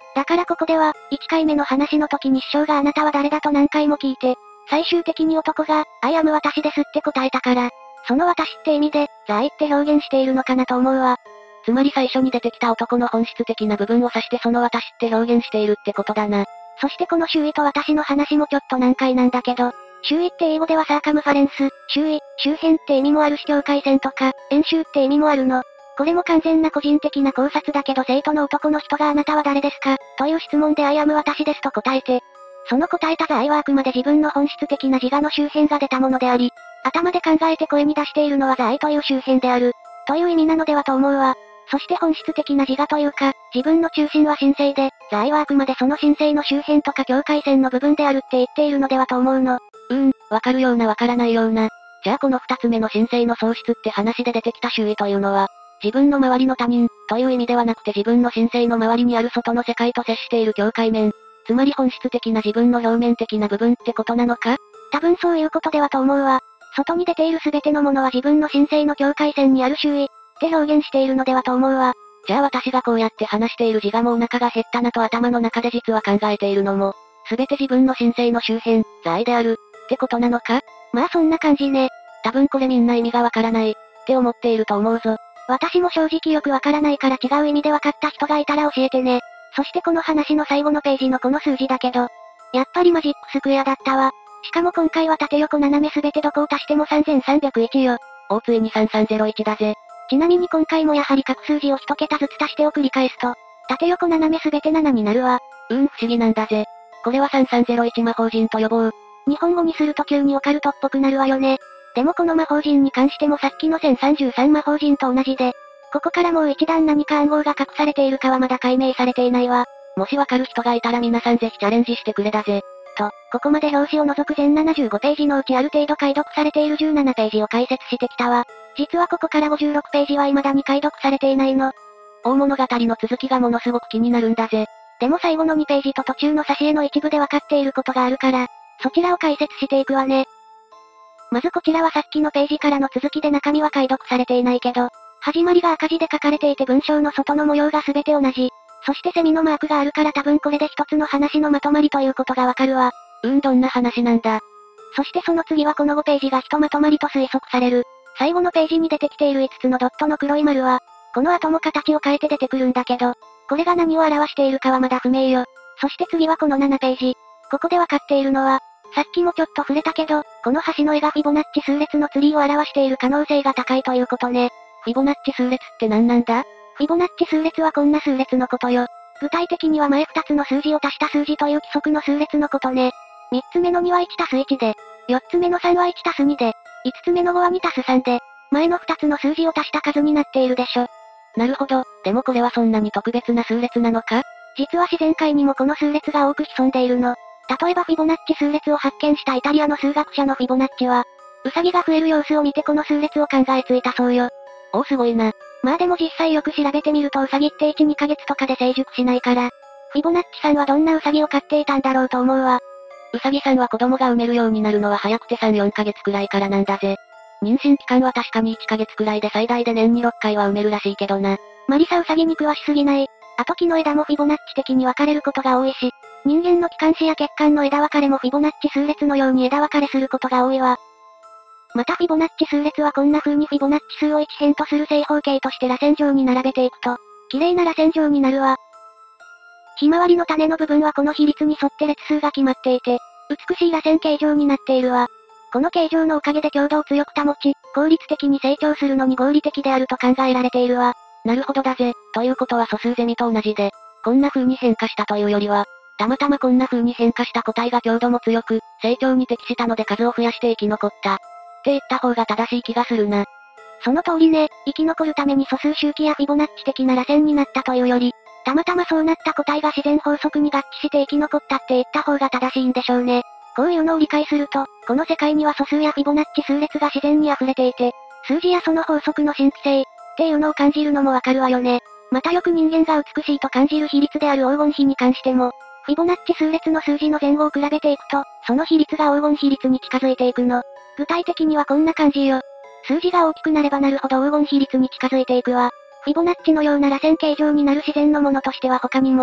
Speaker 1: だからここでは、1回目の話の時に師匠があなたは誰だと何回も聞いて、最終的に男が、I am 私ですって答えたから、その私って意味で、The I って表現しているのかなと思うわ。
Speaker 2: つまり最初に出てきた男の本質的な部分を指してその私って表現しているってことだな。
Speaker 1: そしてこの周囲と私の話もちょっと難解なんだけど、周囲って英語ではサーカムファレンス、周囲、周辺って意味もあるし境界線とか、円周って意味もあるの。これも完全な個人的な考察だけど生徒の男の人があなたは誰ですかという質問でI am 私ですと答えて、その答えたThe Iはあくまで自分の本質的な自我の周辺が出たものであり、頭で考えて声に出しているのはThe Iという周辺である、という意味なのではと思うわ。そして本質的な自我というか、自分の中心は神聖で、The Iはあくまでその神聖の周辺とか境界線の部分であるって言っているのではと思うの。
Speaker 2: わかるようなわからないような。じゃあこの二つ目の神聖の喪失って話で出てきた周囲というのは、自分の周りの他人、という意味ではなくて自分の神聖の周りにある外の世界と接している境界面。つまり本質的な自分の表面的な部分ってことなのか？
Speaker 1: 多分そういうことではと思うわ。外に出ている全てのものは自分の神聖の境界線にある周囲、って表現しているのではと思うわ。
Speaker 2: じゃあ私がこうやって話している自我もお腹が減ったなと頭の中で実は考えているのも、すべて自分の神聖の周辺、The Iである、ってことなのか？
Speaker 1: まあそんな感じね。
Speaker 2: 多分これみんな意味がわからない、って思っていると思うぞ。
Speaker 1: 私も正直よくわからないから違う意味でわかった人がいたら教えてね。そしてこの話の最後のページのこの数字だけど、やっぱりマジックスクエアだったわ。しかも今回は縦横斜めすべてどこを足しても3301よ。
Speaker 2: ついに3301だぜ。
Speaker 1: ちなみに今回もやはり各数字を一桁ずつ足してを繰り返すと、縦横斜めすべて7になるわ。
Speaker 2: 不思議なんだぜ。これは3301魔法陣と呼ぼう。
Speaker 1: 日本語にすると急にオカルトっぽくなるわよね。でもこの魔法陣に関してもさっきの1033魔法陣と同じで、ここからもう一段何か暗号が隠されているかはまだ解明されていないわ。
Speaker 2: もしわかる人がいたら皆さんぜひチャレンジしてくれだぜ。
Speaker 1: と、ここまで表紙を除く全75ページのうちある程度解読されている17ページを解説してきたわ。実はここから56ページは未だに解読されていないの。
Speaker 2: 大物語の続きがものすごく気になるんだぜ。
Speaker 1: でも最後の2ページと途中の挿絵の一部で分かっていることがあるから、そちらを解説していくわね。まずこちらはさっきのページからの続きで中身は解読されていないけど、始まりが赤字で書かれていて文章の外の模様が全て同じ。そしてセミのマークがあるから多分これで一つの話のまとまりということがわかるわ。
Speaker 2: どんな話なんだ。
Speaker 1: そしてその次はこの5ページがひとまとまりと推測される。最後のページに出てきている5つのドットの黒い丸は、この後も形を変えて出てくるんだけど、これが何を表しているかはまだ不明よ。そして次はこの7ページ。ここでわかっているのは、さっきもちょっと触れたけど、この橋の絵がフィボナッチ数列のツリーを表している可能性が高いということね。
Speaker 2: フィボナッチ数列って何なんだ？
Speaker 1: フィボナッチ数列はこんな数列のことよ。具体的には前2つの数字を足した数字という規則の数列のことね。3つ目の2は1足す1で、4つ目の3は1足す2で、5つ目の5は2足す3で、前の2つの数字を足した数になっているでしょ。
Speaker 2: なるほど、でもこれはそんなに特別な数列なのか？
Speaker 1: 実は自然界にもこの数列が多く潜んでいるの。例えばフィボナッチ数列を発見したイタリアの数学者のフィボナッチは、ウサギが増える様子を見てこの数列を考えついたそうよ。
Speaker 2: すごいな。
Speaker 1: まあでも実際よく調べてみるとウサギって1、2ヶ月とかで成熟しないから、フィボナッチさんはどんなウサギを飼っていたんだろうと思うわ。
Speaker 2: ウサギさんは子供が産めるようになるのは早くて3、4ヶ月くらいからなんだぜ。妊娠期間は確かに1ヶ月くらいで最大で年に6回は産めるらしいけどな。
Speaker 1: マリサウサギに詳しすぎない。あと木の枝もフィボナッチ的に分かれることが多いし、人間の気管支や血管の枝分かれもフィボナッチ数列のように枝分かれすることが多いわ。またフィボナッチ数列はこんな風にフィボナッチ数を1辺とする正方形として螺旋状に並べていくと、綺麗な螺旋状になるわ。ひまわりの種の部分はこの比率に沿って列数が決まっていて、美しい螺旋形状になっているわ。この形状のおかげで強度を強く保ち、効率的に成長するのに合理的であると考えられているわ。
Speaker 2: なるほどだぜ。ということは素数ゼミと同じで、こんな風に変化したというよりは、たまたまこんな風に変化した個体が強度も強く、成長に適したので数を増やして生き残った。って言った方が正しい気がするな。
Speaker 1: その通りね、生き残るために素数周期やフィボナッチ的な螺旋になったというより、たまたまそうなった個体が自然法則に合致して生き残ったって言った方が正しいんでしょうね。こういうのを理解すると、この世界には素数やフィボナッチ数列が自然に溢れていて、数字やその法則の神秘性、っていうのを感じるのもわかるわよね。またよく人間が美しいと感じる比率である黄金比に関しても、フィボナッチ数列の数字の前後を比べていくと、その比率が黄金比率に近づいていくの。具体的にはこんな感じよ。数字が大きくなればなるほど黄金比率に近づいていくわ。フィボナッチのような螺旋形状になる自然のものとしては他にも、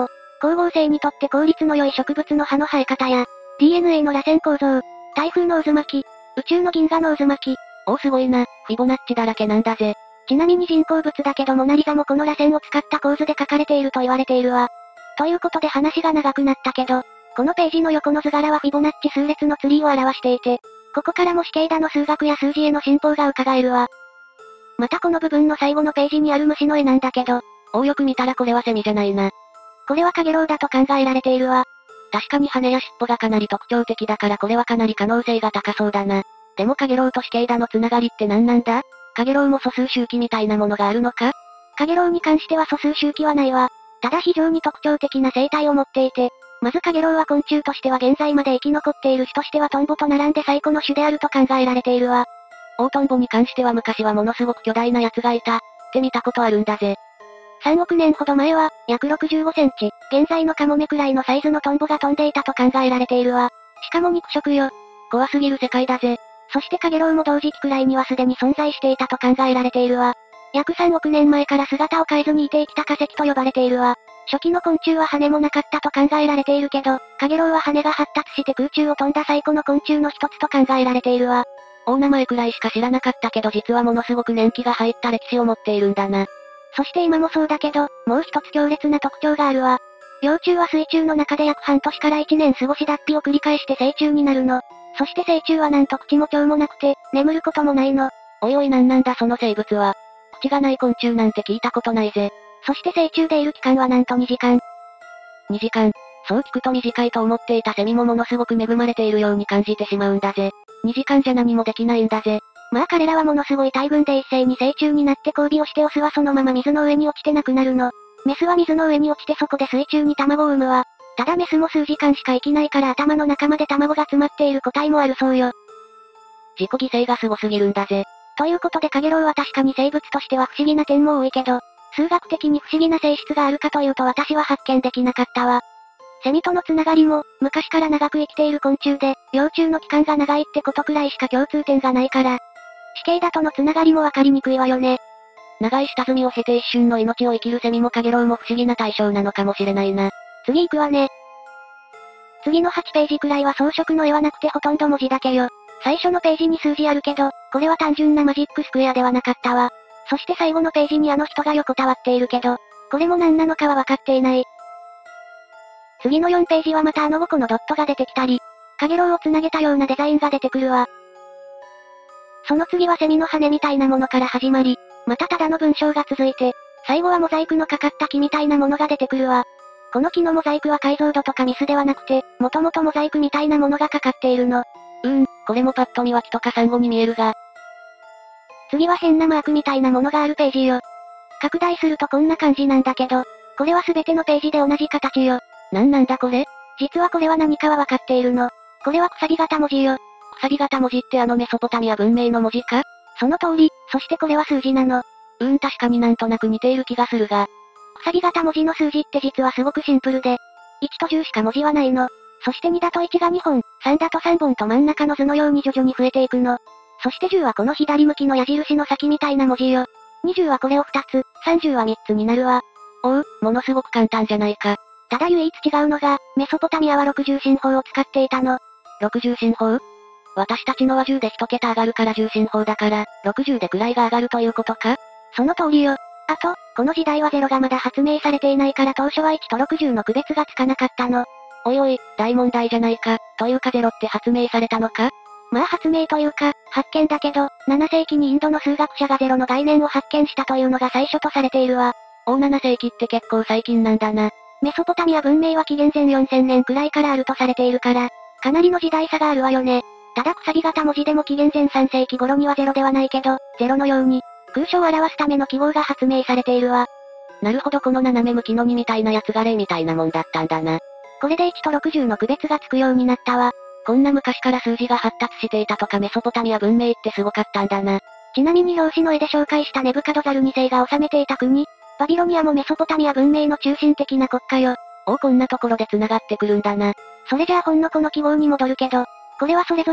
Speaker 1: 光合成にとって効率の良い植物の葉の生え方や、DNA の螺旋構造、台風の渦巻き、宇宙の銀河の渦巻き。
Speaker 2: すごいな、フィボナッチだらけなんだぜ。
Speaker 1: ちなみに人工物だけどモナリザもこの螺旋を使った構図で描かれていると言われているわ。ということで話が長くなったけど、このページの横の図柄はフィボナッチ数列のツリーを表していて、ここからもシケイダの数学や数字への進歩が伺えるわ。またこの部分の最後のページにある虫の絵なんだけど、
Speaker 2: よく見たらこれはセミじゃないな。
Speaker 1: これはカゲロウだと考えられているわ。
Speaker 2: 確かに羽や尻尾がかなり特徴的だからこれはかなり可能性が高そうだな。でもカゲロウとシケイダのつながりって何なんだ？カゲロウも素数周期みたいなものがあるのか？
Speaker 1: カゲロウに関しては素数周期はないわ。ただ非常に特徴的な生態を持っていて、まずカゲロウは昆虫としては現在まで生き残っている種としてはトンボと並んで最古の種であると考えられているわ。
Speaker 2: オオトンボに関しては昔はものすごく巨大なやつがいた、って見たことあるんだぜ。
Speaker 1: 3億年ほど前は、約65センチ、現在のカモメくらいのサイズのトンボが飛んでいたと考えられているわ。しかも肉食よ。
Speaker 2: 怖すぎる世界だぜ。
Speaker 1: そしてカゲロウも同時期くらいにはすでに存在していたと考えられているわ。約3億年前から姿を変えずにいて生きた化石と呼ばれているわ。初期の昆虫は羽もなかったと考えられているけど、カゲロウは羽が発達して空中を飛んだ最古の昆虫の一つと考えられているわ。
Speaker 2: 名前くらいしか知らなかったけど実はものすごく年季が入った歴史を持っているんだな。
Speaker 1: そして今もそうだけど、もう一つ強烈な特徴があるわ。幼虫は水中の中で約半年から1年過ごし脱皮を繰り返して成虫になるの。そして成虫はなんと口も腸もなくて、眠ることもないの。
Speaker 2: おいおいなんだその生物は。口がない昆虫なんて聞いたことないぜ。
Speaker 1: そして成虫でいる期間はなんと2時間。
Speaker 2: 2時間。そう聞くと短いと思っていたセミもものすごく恵まれているように感じてしまうんだぜ。2時間じゃ何もできないんだぜ。
Speaker 1: まあ彼らはものすごい大群で一斉に成虫になって交尾をしてオスはそのまま水の上に落ちて亡くなるの。メスは水の上に落ちてそこで水中に卵を産むわ。ただメスも数時間しか生きないから頭の中まで卵が詰まっている個体もあるそうよ。
Speaker 2: 自己犠牲がすごすぎるんだぜ。
Speaker 1: ということでカゲロウは確かに生物としては不思議な点も多いけど、数学的に不思議な性質があるかというと私は発見できなかったわ。セミとのつながりも、昔から長く生きている昆虫で、幼虫の期間が長いってことくらいしか共通点がないから、シケイダとのつながりもわかりにくいわよね。
Speaker 2: 長い下積みを経て一瞬の命を生きるセミもカゲロウも不思議な対象なのかもしれないな。
Speaker 1: 次行くわね。次の8ページくらいは装飾の絵はなくてほとんど文字だけよ。最初のページに数字あるけど、これは単純なマジックスクエアではなかったわ。そして最後のページにあの人が横たわっているけど、これも何なのかはわかっていない。次の4ページはまたあの5個のドットが出てきたり、カゲロウをつなげたようなデザインが出てくるわ。その次はセミの羽みたいなものから始まり、またただの文章が続いて、最後はモザイクのかかった木みたいなものが出てくるわ。この木のモザイクは解像度とかミスではなくて、もともとモザイクみたいなものがかかっているの。
Speaker 2: これもパッと見は木とかサンゴに見えるが。
Speaker 1: 次は変なマークみたいなものがあるページよ。拡大するとこんな感じなんだけど、これはすべてのページで同じ形よ。
Speaker 2: なんだこれ？
Speaker 1: 実はこれは何かはわかっているの。これはくさび型文字よ。
Speaker 2: くさび型文字ってあのメソポタミア文明の文字か？
Speaker 1: その通り、そしてこれは数字なの。
Speaker 2: 確かになんとなく似ている気がするが。
Speaker 1: くさび型文字の数字って実はすごくシンプルで、1と10しか文字はないの。そして2だと1が2本、3だと3本と真ん中の図のように徐々に増えていくの。そして10はこの左向きの矢印の先みたいな文字よ。20はこれを2つ、30は3つになるわ。
Speaker 2: ものすごく簡単じゃないか。
Speaker 1: ただ唯一違うのが、メソポタミアは6重心法を使っていたの。
Speaker 2: 6重心法？私たちのは10で1桁上がるから重心法だから、60で位が上がるということか？
Speaker 1: その通りよ。あと、この時代は0がまだ発明されていないから当初は1と60の区別がつかなかったの。
Speaker 2: おいおい、大問題じゃないか。というか0って発明されたのか？
Speaker 1: まあ発明というか、発見だけど、7世紀にインドの数学者が0の概念を発見したというのが最初とされているわ。
Speaker 2: 7世紀って結構最近なんだな。
Speaker 1: メソポタミア文明は紀元前4000年くらいからあるとされているから、かなりの時代差があるわよね。ただくさび型文字でも紀元前3世紀頃には0ではないけど、0のように、空所を表すための記号が発明されているわ。
Speaker 2: なるほどこの斜め向きの2みたいなやつが0みたいなもんだったんだな。
Speaker 1: これで1と60の区別がつくようになったわ。
Speaker 2: こんな昔から数字が発達していたとかメソポタミア文明ってすごかったんだな。
Speaker 1: ちなみに表紙の絵で紹介したネブカドザル2世が治めていた国、バビロニアもメソポタミア文明の中心的な国家よ。
Speaker 2: こんなところで繋がってくるんだな。
Speaker 1: それじゃあほんのこの記号に戻るけど、これはそれぞ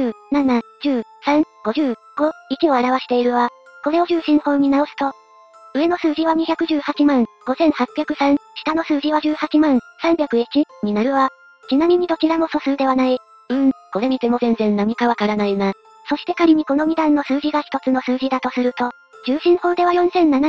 Speaker 1: れ、10、7、10、3、50、5、1を表しているわ。これを重心法に直すと、 上の数字は218万、5803、下の数字は18万、301、になるわ。ちなみにどちらも素数ではない。
Speaker 2: これ見ても全然何かわからないな。
Speaker 1: そして仮にこの2段の数字が一つの数字だとすると、重心法では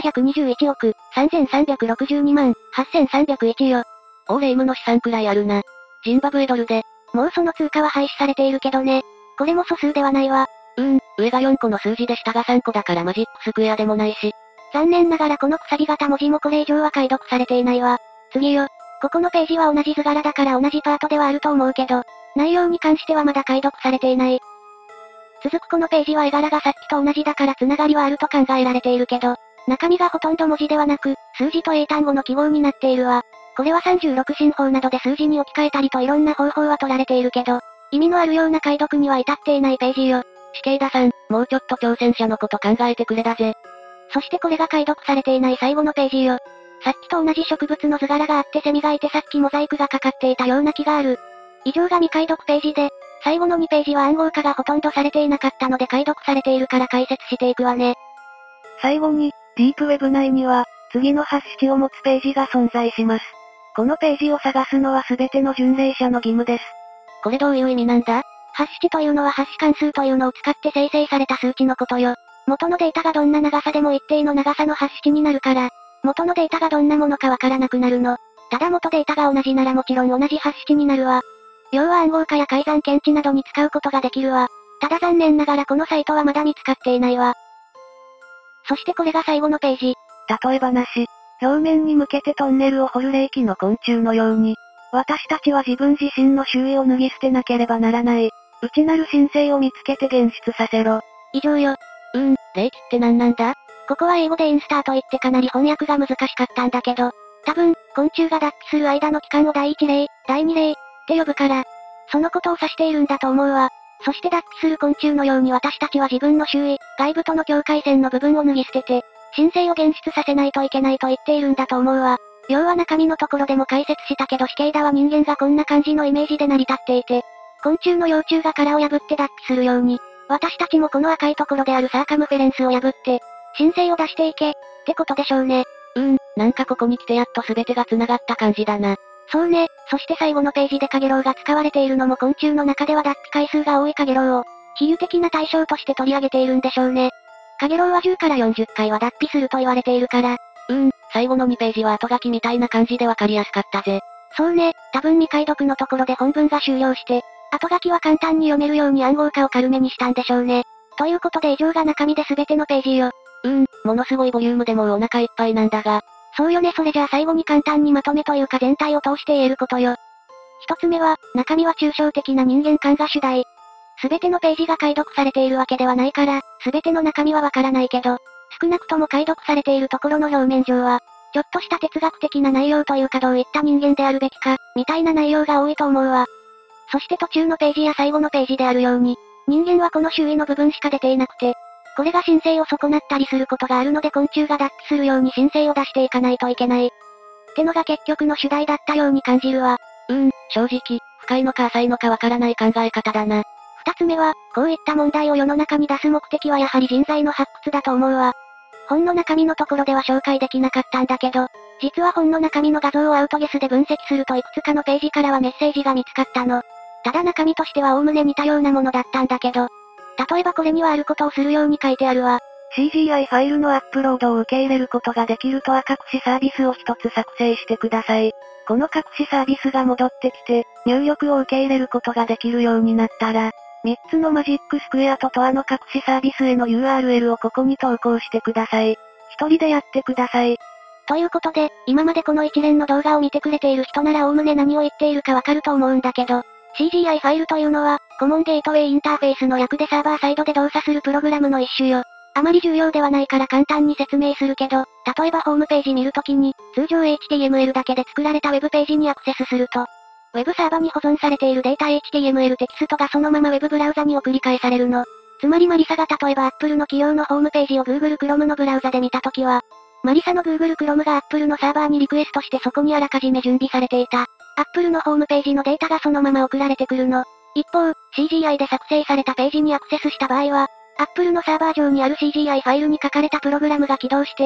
Speaker 1: 4721億、3362万、8301よ。
Speaker 2: レイムの資産くらいあるな。ジンバブエドルで。
Speaker 1: もうその通貨は廃止されているけどね。これも素数ではないわ。
Speaker 2: 上が4個の数字で下が3個だからマジックスクエアでもないし。
Speaker 1: 残念ながらこのくさび型文字もこれ以上は解読されていないわ。次よ。ここのページは同じ図柄だから同じパートではあると思うけど、内容に関してはまだ解読されていない。続くこのページは絵柄がさっきと同じだから繋がりはあると考えられているけど、中身がほとんど文字ではなく、数字と英単語の記号になっているわ。これは36進法などで数字に置き換えたりといろんな方法は取られているけど、意味のあるような解読には至っていないページよ。
Speaker 2: 死刑田さん、もうちょっと挑戦者のこと考えてくれだぜ。
Speaker 1: そしてこれが解読されていない最後のページよ。さっきと同じ植物の図柄があってセミがいてさっきモザイクがかかっていたような気がある。以上が未解読ページで、最後の2ページは暗号化がほとんどされていなかったので解読されているから解説していくわね。
Speaker 3: 最後に、ディープウェブ内には、次のハッシュ値を持つページが存在します。このページを探すのは全ての巡礼者の義務です。
Speaker 2: これどういう意味なんだ？
Speaker 1: ハッシュ値というのはハッシュ関数というのを使って生成された数値のことよ。元のデータがどんな長さでも一定の長さのハッシュ値になるから、元のデータがどんなものかわからなくなるの。ただ元データが同じならもちろん同じハッシュ値になるわ。要は暗号化や改ざん検知などに使うことができるわ。ただ残念ながらこのサイトはまだ見つかっていないわ。そしてこれが最後のページ。
Speaker 3: 例え話。表面に向けてトンネルを掘る霊気の昆虫のように、私たちは自分自身の周囲を脱ぎ捨てなければならない。内なる神聖を見つけて現出させろ。
Speaker 1: 以上よ。
Speaker 2: 霊気って何なんだ？
Speaker 1: ここは英語でインスターと言ってかなり翻訳が難しかったんだけど、多分、昆虫が脱皮する間の期間を第1例、第2例、って呼ぶから、そのことを指しているんだと思うわ。そして脱皮する昆虫のように私たちは自分の周囲、外部との境界線の部分を脱ぎ捨てて、神聖を現出させないといけないと言っているんだと思うわ。要は中身のところでも解説したけど死刑だは人間がこんな感じのイメージで成り立っていて、昆虫の幼虫が殻を破って脱皮するように、私たちもこの赤いところであるサーカムフェレンスを破って、神聖を出していけ、ってことでしょうね。
Speaker 2: なんかここに来てやっと全てが繋がった感じだな。
Speaker 1: そうね、そして最後のページでカゲロウが使われているのも昆虫の中では脱皮回数が多いカゲロウを、比喩的な対象として取り上げているんでしょうね。カゲロウは10から40回は脱皮すると言われているから。
Speaker 2: 最後の2ページは後書きみたいな感じでわかりやすかったぜ。
Speaker 1: そうね、多分未解読のところで本文が終了して、後書きは簡単に読めるように暗号化を軽めにしたんでしょうね。ということで以上が中身で全てのページよ。
Speaker 2: ものすごいボリュームでもうお腹いっぱいなんだが。
Speaker 1: そうよね、それじゃあ最後に簡単にまとめというか全体を通して言えることよ。一つ目は、中身は抽象的な人間観が主題。全てのページが解読されているわけではないから、全ての中身はわからないけど、少なくとも解読されているところの表面上は、ちょっとした哲学的な内容というかどういった人間であるべきか、みたいな内容が多いと思うわ。そして途中のページや最後のページであるように、人間はこの周囲の部分しか出ていなくて、これが神聖を損なったりすることがあるので昆虫が脱皮するように神聖を出していかないといけない。ってのが結局の主題だったように感じるわ。
Speaker 2: 正直、深いのか浅いのかわからない考え方だな。
Speaker 1: 二つ目は、こういった問題を世の中に出す目的はやはり人材の発掘だと思うわ。本の中身のところでは紹介できなかったんだけど、実は本の中身の画像をアウトゲスで分析するといくつかのページからはメッセージが見つかったの。ただ中身としては概ね似たようなものだったんだけど、例えばこれにはあることをするように書いてあるわ。
Speaker 3: CGI ファイルのアップロードを受け入れることができるとは隠しサービスを一つ作成してください。この隠しサービスが戻ってきて、入力を受け入れることができるようになったら、3つのマジックスクエアとトアの隠しサービスへの URL をここに投稿してください。一人でやってください。
Speaker 1: ということで、今までこの一連の動画を見てくれている人なら概ね何を言っているかわかると思うんだけど、CGI ファイルというのは、コモンゲートウェイインターフェースの略でサーバーサイドで動作するプログラムの一種よ。あまり重要ではないから簡単に説明するけど、例えばホームページ見るときに、通常 HTML だけで作られたウェブページにアクセスすると、ウェブサーバに保存されているデータ HTML テキストがそのままウェブブラウザに送り返されるの。つまりマリサが例えば Apple の企業のホームページを Google Chrome のブラウザで見たときは、マリサの Google Chrome が Apple のサーバーにリクエストしてそこにあらかじめ準備されていた。Apple のホームページのデータがそのまま送られてくるの。一方、CGI で作成されたページにアクセスした場合は、Apple のサーバー上にある CGI ファイルに書かれたプログラムが起動して、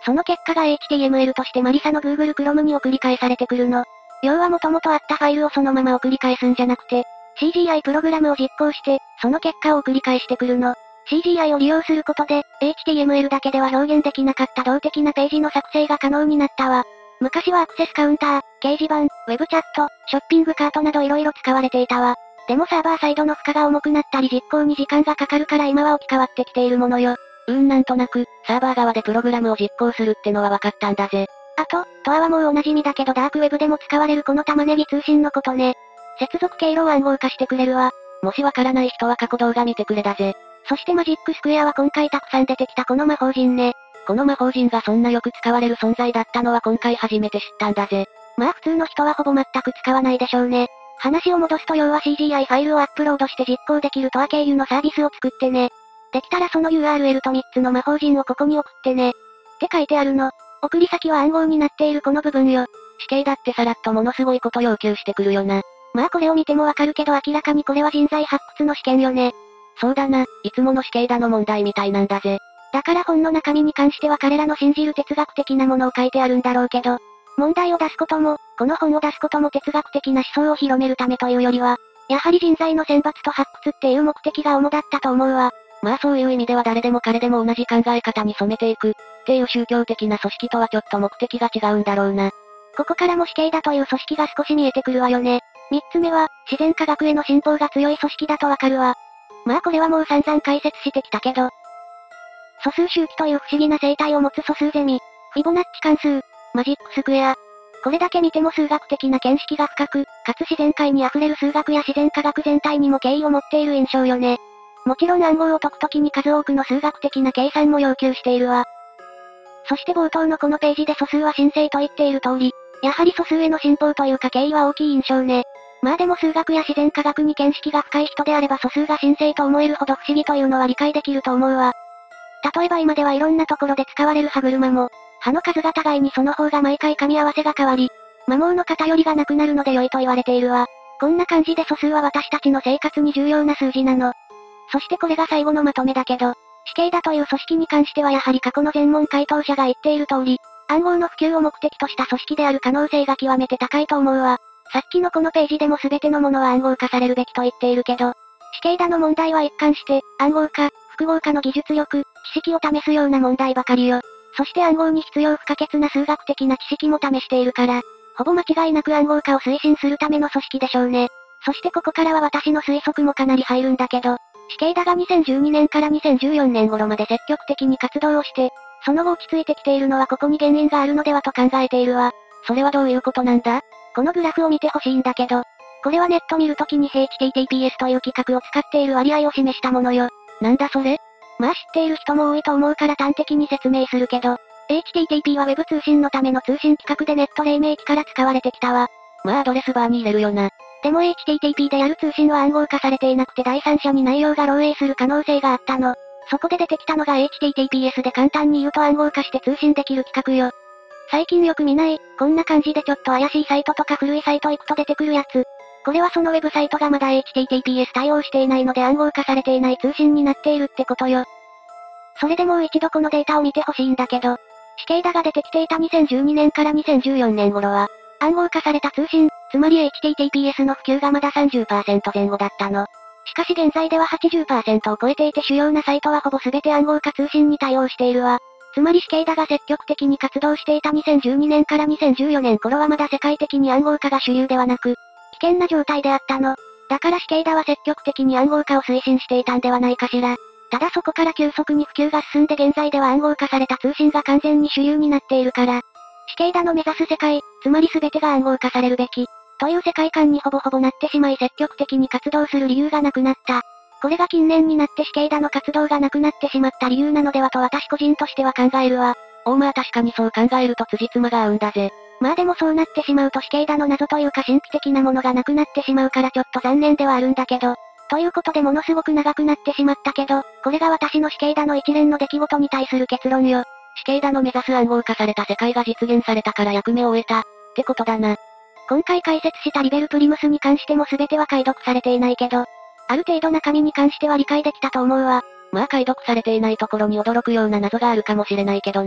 Speaker 1: その結果が HTML としてマリサの Google Chrome に送り返されてくるの。要は元々あったファイルをそのまま送り返すんじゃなくて、CGI プログラムを実行して、その結果を送り返してくるの。CGI を利用することで、HTML だけでは表現できなかった動的なページの作成が可能になったわ。昔はアクセスカウンター、掲示板、ウェブチャット、ショッピングカートなど色々使われていたわ。でもサーバーサイドの負荷が重くなったり実行に時間がかかるから今は置き換わってきているものよ。
Speaker 2: なんとなく、サーバー側でプログラムを実行するってのは分かったんだぜ。
Speaker 1: あとはもうお馴染みだけどダークウェブでも使われるこの玉ねぎ通信のことね。接続経路を暗号化してくれるわ。
Speaker 2: もしわからない人は過去動画見てくれだぜ。
Speaker 1: そしてマジックスクエアは今回たくさん出てきたこの魔法陣ね。
Speaker 2: この魔法陣がそんなよく使われる存在だったのは今回初めて知ったんだぜ。
Speaker 1: まあ普通の人はほぼ全く使わないでしょうね。話を戻すと要は CGI ファイルをアップロードして実行できるTOR経由のサービスを作ってね。できたらその URL と3つの魔法陣をここに送ってね。って書いてあるの。送り先は暗号になっているこの部分よ。
Speaker 2: 死刑だってさらっとものすごいこと要求してくるよな。
Speaker 1: まあこれを見てもわかるけど明らかにこれは人材発掘の試験よね。
Speaker 2: そうだな、いつもの死刑だの問題みたいなんだぜ。
Speaker 1: だから本の中身に関しては彼らの信じる哲学的なものを書いてあるんだろうけど、問題を出すことも、この本を出すことも哲学的な思想を広めるためというよりは、やはり人材の選抜と発掘っていう目的が主だったと思うわ。
Speaker 2: まあそういう意味では誰でも彼でも同じ考え方に染めていく、っていう宗教的な組織とはちょっと目的が違うんだろうな。
Speaker 1: ここからも死刑だという組織が少し見えてくるわよね。3つ目は、自然科学への信奉が強い組織だとわかるわ。まあこれはもう散々解説してきたけど。素数周期という不思議な生態を持つ素数ゼミ、フィボナッチ関数、マジックスクエア。これだけ見ても数学的な見識が深く、かつ自然界に溢れる数学や自然科学全体にも敬意を持っている印象よね。もちろん暗号を解くときに数多くの数学的な計算も要求しているわ。そして冒頭のこのページで素数は神聖と言っている通り、やはり素数への信奉というか敬意は大きい印象ね。まあでも数学や自然科学に見識が深い人であれば素数が神聖と思えるほど不思議というのは理解できると思うわ。例えば今ではいろんなところで使われる歯車も、歯の数が互いにその方が毎回噛み合わせが変わり、摩耗の偏りがなくなるので良いと言われているわ。こんな感じで素数は私たちの生活に重要な数字なの。そしてこれが最後のまとめだけど、死刑だという組織に関してはやはり過去の全問回答者が言っている通り、暗号の普及を目的とした組織である可能性が極めて高いと思うわ。さっきのこのページでも全てのものは暗号化されるべきと言っているけど、死刑だの問題は一貫して、暗号化、複合化の技術力、知識を試すような問題ばかりよ。そして暗号に必要不可欠な数学的な知識も試しているから、ほぼ間違いなく暗号化を推進するための組織でしょうね。そしてここからは私の推測もかなり入るんだけど、死刑だが2012年から2014年頃まで積極的に活動をして、その後落ち着いてきているのはここに原因があるのではと考えているわ。
Speaker 2: それはどういうことなんだ？
Speaker 1: このグラフを見てほしいんだけど、これはネット見るときに HTTPS という規格を使っている割合を示したものよ。
Speaker 2: なんだそれ？
Speaker 1: まあ知っている人も多いと思うから端的に説明するけど、HTTP は Web 通信のための通信規格でネット黎明期から使われてきたわ。
Speaker 2: まあアドレスバーに入れるよな。
Speaker 1: でも HTTP でやる通信は暗号化されていなくて第三者に内容が漏洩する可能性があったの。そこで出てきたのが HTTPS で簡単に言うと暗号化して通信できる規格よ。最近よく見ない、こんな感じでちょっと怪しいサイトとか古いサイト行くと出てくるやつ。これはそのウェブサイトがまだ HTTPS 対応していないので暗号化されていない通信になっているってことよ。それでもう一度このデータを見てほしいんだけど、死刑だが出てきていた2012年から2014年頃は、暗号化された通信、つまり HTTPS の普及がまだ 30% 前後だったの。しかし現在では 80% を超えていて主要なサイトはほぼ全て暗号化通信に対応しているわ。つまり死刑だが積極的に活動していた2012年から2014年頃はまだ世界的に暗号化が主流ではなく、危険な状態であったの。だから死刑だは積極的に暗号化を推進していたんではないかしら。ただそこから急速に普及が進んで現在では暗号化された通信が完全に主流になっているから、死刑だの目指す世界、つまり全てが暗号化されるべき、という世界観にほぼほぼなってしまい積極的に活動する理由がなくなった。これが近年になって死刑だの活動がなくなってしまった理由なのではと私個人としては考えるわ。
Speaker 2: まあ確かにそう考えると辻褄が合うんだぜ。
Speaker 1: まあでもそうなってしまうと死刑だの謎というか神秘的なものがなくなってしまうからちょっと残念ではあるんだけど。ということでものすごく長くなってしまったけど、これが私の死刑だの一連の出来事に対する結論よ。
Speaker 2: 死刑だの目指す暗号化された世界が実現されたから役目を終えた、ってことだな。
Speaker 1: 今回解説したリベルプリムスに関しても全ては解読されていないけど、ある程度中身に関しては理解できたと思うわ。
Speaker 2: まあ解読されていないところに驚くような謎があるかもしれないけどな。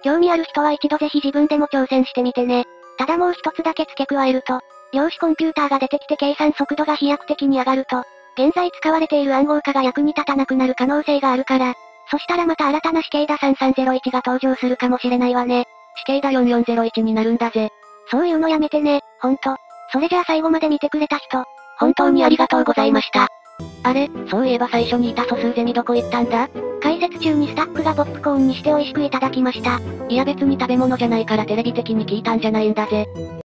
Speaker 1: 興味ある人は一度ぜひ自分でも挑戦してみてね。ただもう一つだけ付け加えると、量子コンピューターが出てきて計算速度が飛躍的に上がると、現在使われている暗号化が役に立たなくなる可能性があるから、そしたらまた新たな死刑だ3301が登場するかもしれないわね。
Speaker 2: 死刑だ4401になるんだぜ。
Speaker 1: そういうのやめてね、ほんと。それじゃあ最後まで見てくれた人、
Speaker 2: 本当にありがとうございました。あれ、そういえば最初にいた素数ゼミどこ行ったんだ？
Speaker 1: 解説中にスタッフがポップコーンにして美味しくいただきました。
Speaker 2: いや別に食べ物じゃないからテレビ的に聞いたんじゃないんだぜ。